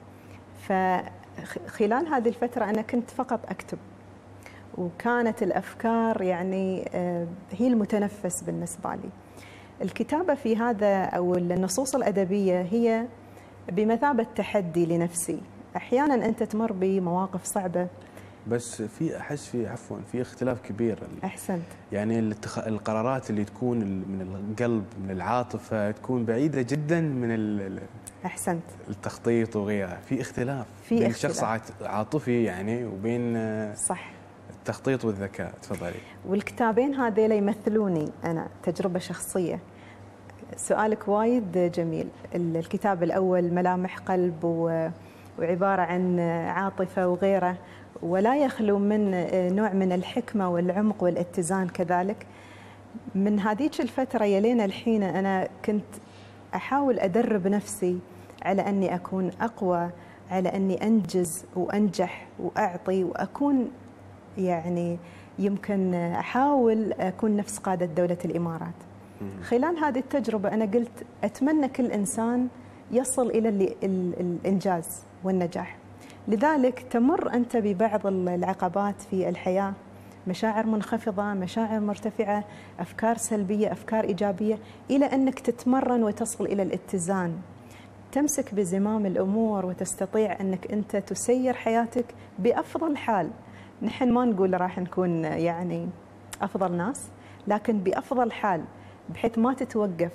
فخلال هذه الفترة أنا كنت فقط أكتب، وكانت الأفكار يعني هي المتنفس بالنسبة لي. الكتابة في هذا أو النصوص الأدبية هي بمثابة تحدي لنفسي. أحيانا أنت تمر بمواقف صعبة، بس في احس في عفوا في اختلاف كبير. احسنت. يعني القرارات اللي تكون من القلب من العاطفه تكون بعيده جدا من احسنت التخطيط وغيرها. في اختلاف في بين اختلاف. شخص عاطفي يعني وبين صح التخطيط والذكاء. تفضلي. والكتابين هذيل يمثلوني انا تجربه شخصيه. سؤالك وايد جميل. الكتاب الاول ملامح قلب وعباره عن عاطفه وغيره، ولا يخلو من نوع من الحكمه والعمق والاتزان كذلك. من هذيك الفتره يلين الحين انا كنت احاول ادرب نفسي على اني اكون اقوى، على اني انجز وانجح واعطي واكون يعني يمكن احاول اكون نفس قاده دوله الامارات. خلال هذه التجربه انا قلت اتمنى كل انسان يصل الى الانجاز والنجاح. لذلك تمر انت ببعض العقبات في الحياه، مشاعر منخفضه، مشاعر مرتفعه، افكار سلبيه، افكار ايجابيه، الى انك تتمرن وتصل الى الاتزان. تمسك بزمام الامور وتستطيع انك انت تسير حياتك بافضل حال. نحن ما نقول راح نكون يعني افضل ناس، لكن بافضل حال بحيث ما تتوقف.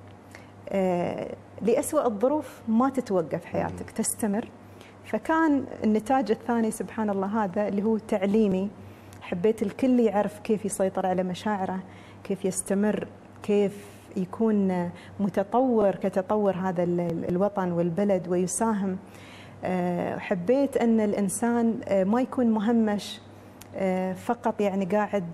لأسوأ الظروف ما تتوقف حياتك، تستمر. فكان النتاج الثاني سبحان الله هذا اللي هو تعليمي. حبيت الكل يعرف كيف يسيطر على مشاعره، كيف يستمر، كيف يكون متطور كتطور هذا الوطن والبلد ويساهم. حبيت أن الإنسان ما يكون مهمش فقط يعني قاعد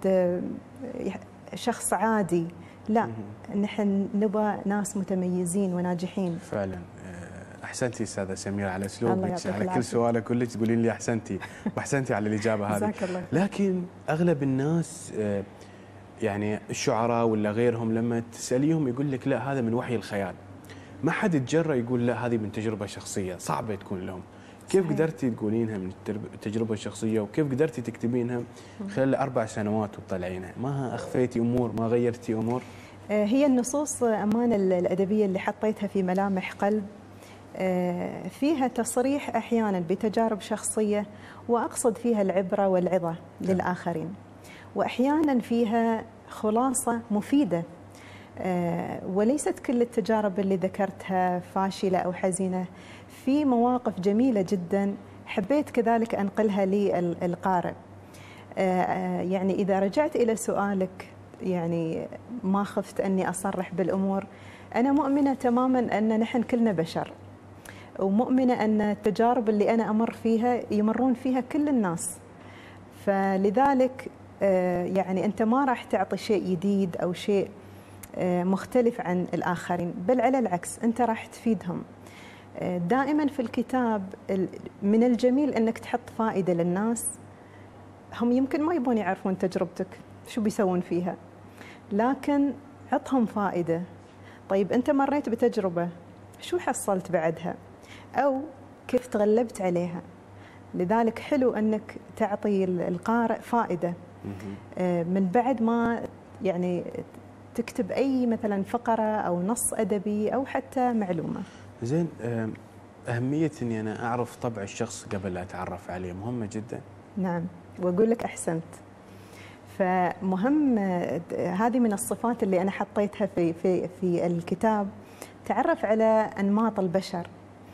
شخص عادي، لا، نحن نبغى ناس متميزين وناجحين. فعلا. احسنتي استاذه سميره على اسلوبك، على كل سؤال اقول لك تقولين لي احسنتي، واحسنتي على الاجابه هذه. لكن اغلب الناس يعني الشعراء ولا غيرهم لما تساليهم يقول لك لا هذا من وحي الخيال. ما حد يتجرأ يقول لا هذه من تجربه شخصيه، صعبه تكون لهم. كيف قدرتي تقولينها من التجربه الشخصيه، وكيف قدرتي تكتبينها خلال 4 سنوات وتطلعينها؟ ما اخفيتي امور، ما غيرتي امور؟ هي النصوص أمانة الأدبية اللي حطيتها في ملامح قلب فيها تصريح أحيانا بتجارب شخصية، وأقصد فيها العبرة والعظة للآخرين، وأحيانا فيها خلاصة مفيدة. وليست كل التجارب اللي ذكرتها فاشلة أو حزينة، في مواقف جميلة جدا حبيت كذلك أنقلها للقارئ. يعني إذا رجعت إلى سؤالك، يعني ما خفت أني أصرح بالأمور. أنا مؤمنة تماما أن نحن كلنا بشر، ومؤمنة أن التجارب اللي أنا أمر فيها يمرون فيها كل الناس. فلذلك يعني أنت ما راح تعطي شيء جديد أو شيء مختلف عن الآخرين، بل على العكس أنت راح تفيدهم. دائما في الكتاب من الجميل أنك تحط فائدة للناس. هم يمكن ما يبون يعرفون تجربتك شو بيسوون فيها، لكن عطهم فائدة. طيب أنت مريت بتجربة، شو حصلت بعدها؟ أو كيف تغلبت عليها؟ لذلك حلو أنك تعطي القارئ فائدة من بعد ما يعني تكتب أي مثلا فقرة أو نص أدبي أو حتى معلومة. زين، أهمية أني أنا أعرف طبع الشخص قبل لا أتعرف عليه مهمة جدا. نعم، وأقول لك أحسنت. فمهم هذه من الصفات اللي أنا حطيتها في الكتاب، تعرف على أنماط البشر.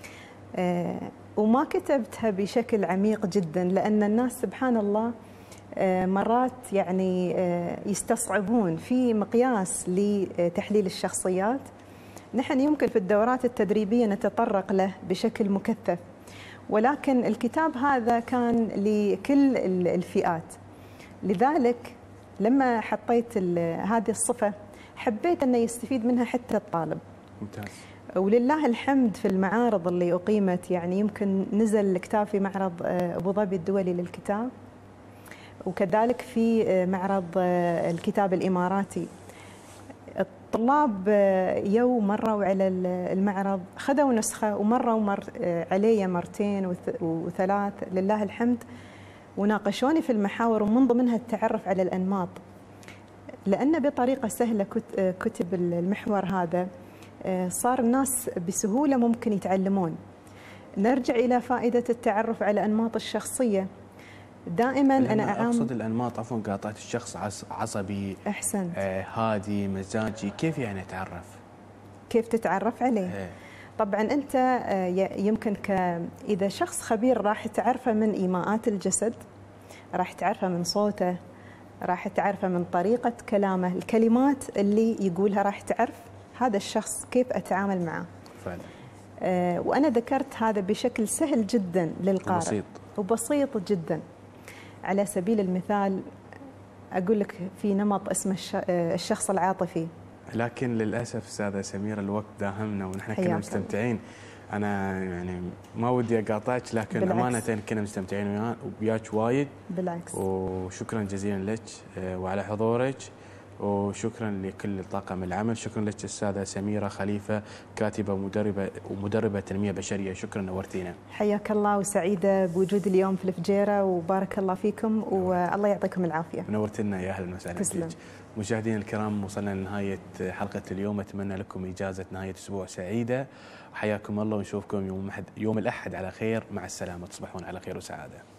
وما كتبتها بشكل عميق جدا، لأن الناس سبحان الله مرات يعني يستصعبون في مقياس لتحليل الشخصيات. نحن يمكن في الدورات التدريبية نتطرق له بشكل مكثف، ولكن الكتاب هذا كان لكل الفئات. لذلك لما حطيت هذه الصفة حبيت أنه يستفيد منها حتى الطالب. ممتاز. ولله الحمد في المعارض اللي أقيمت، يعني يمكن نزل الكتاب في معرض أبو ظبي الدولي للكتاب، وكذلك في معرض الكتاب الإماراتي. الطلاب يوم مروا على المعرض، خذوا نسخة ومروا علي مرتين وثلاث لله الحمد، وناقشوني في المحاور، ومن ضمنها التعرف على الأنماط. لأن بطريقة سهلة كتب المحور هذا، صار الناس بسهولة ممكن يتعلمون. نرجع إلى فائدة التعرف على أنماط الشخصية. دائما انا اقصد الانماط، عفوا قاطعت، الشخص عصبي، احسنت، هادي، مزاجي، كيف يعني اتعرف؟ كيف تتعرف عليه؟ طبعا انت يمكن اذا شخص خبير راح تعرفه من ايماءات الجسد، راح تعرفه من صوته، راح تعرفه من طريقه كلامه، الكلمات اللي يقولها راح تعرف هذا الشخص كيف اتعامل معه. فعلا. وانا ذكرت هذا بشكل سهل جدا للقارئ، بسيط وبسيط جدا. على سبيل المثال اقول لك في نمط اسمه الشخص العاطفي. لكن للاسف استاذه سميره الوقت داهمنا ونحن كنا مستمتعين. انا يعني ما ودي اقاطعك، لكن بالعكس. امانه كنا مستمتعين وياك وايد. بالعكس. وشكرا جزيلا لك وعلى حضورك، وشكرا لكل طاقم العمل. شكرا لك استاذه سميره خليفه، كاتبه ومدربه تنميه بشريه. شكرا، نورتينا. حياك الله، وسعيده بوجودي اليوم في الفجيره، وبارك الله فيكم والله يعطيكم العافيه. نورتنا، يا اهلا وسهلا تسلم. مشاهدينا الكرام، وصلنا لنهايه حلقه اليوم. اتمنى لكم اجازه نهايه اسبوع سعيده. حياكم الله، ونشوفكم يوم الاحد على خير. مع السلامه، تصبحون على خير وسعاده.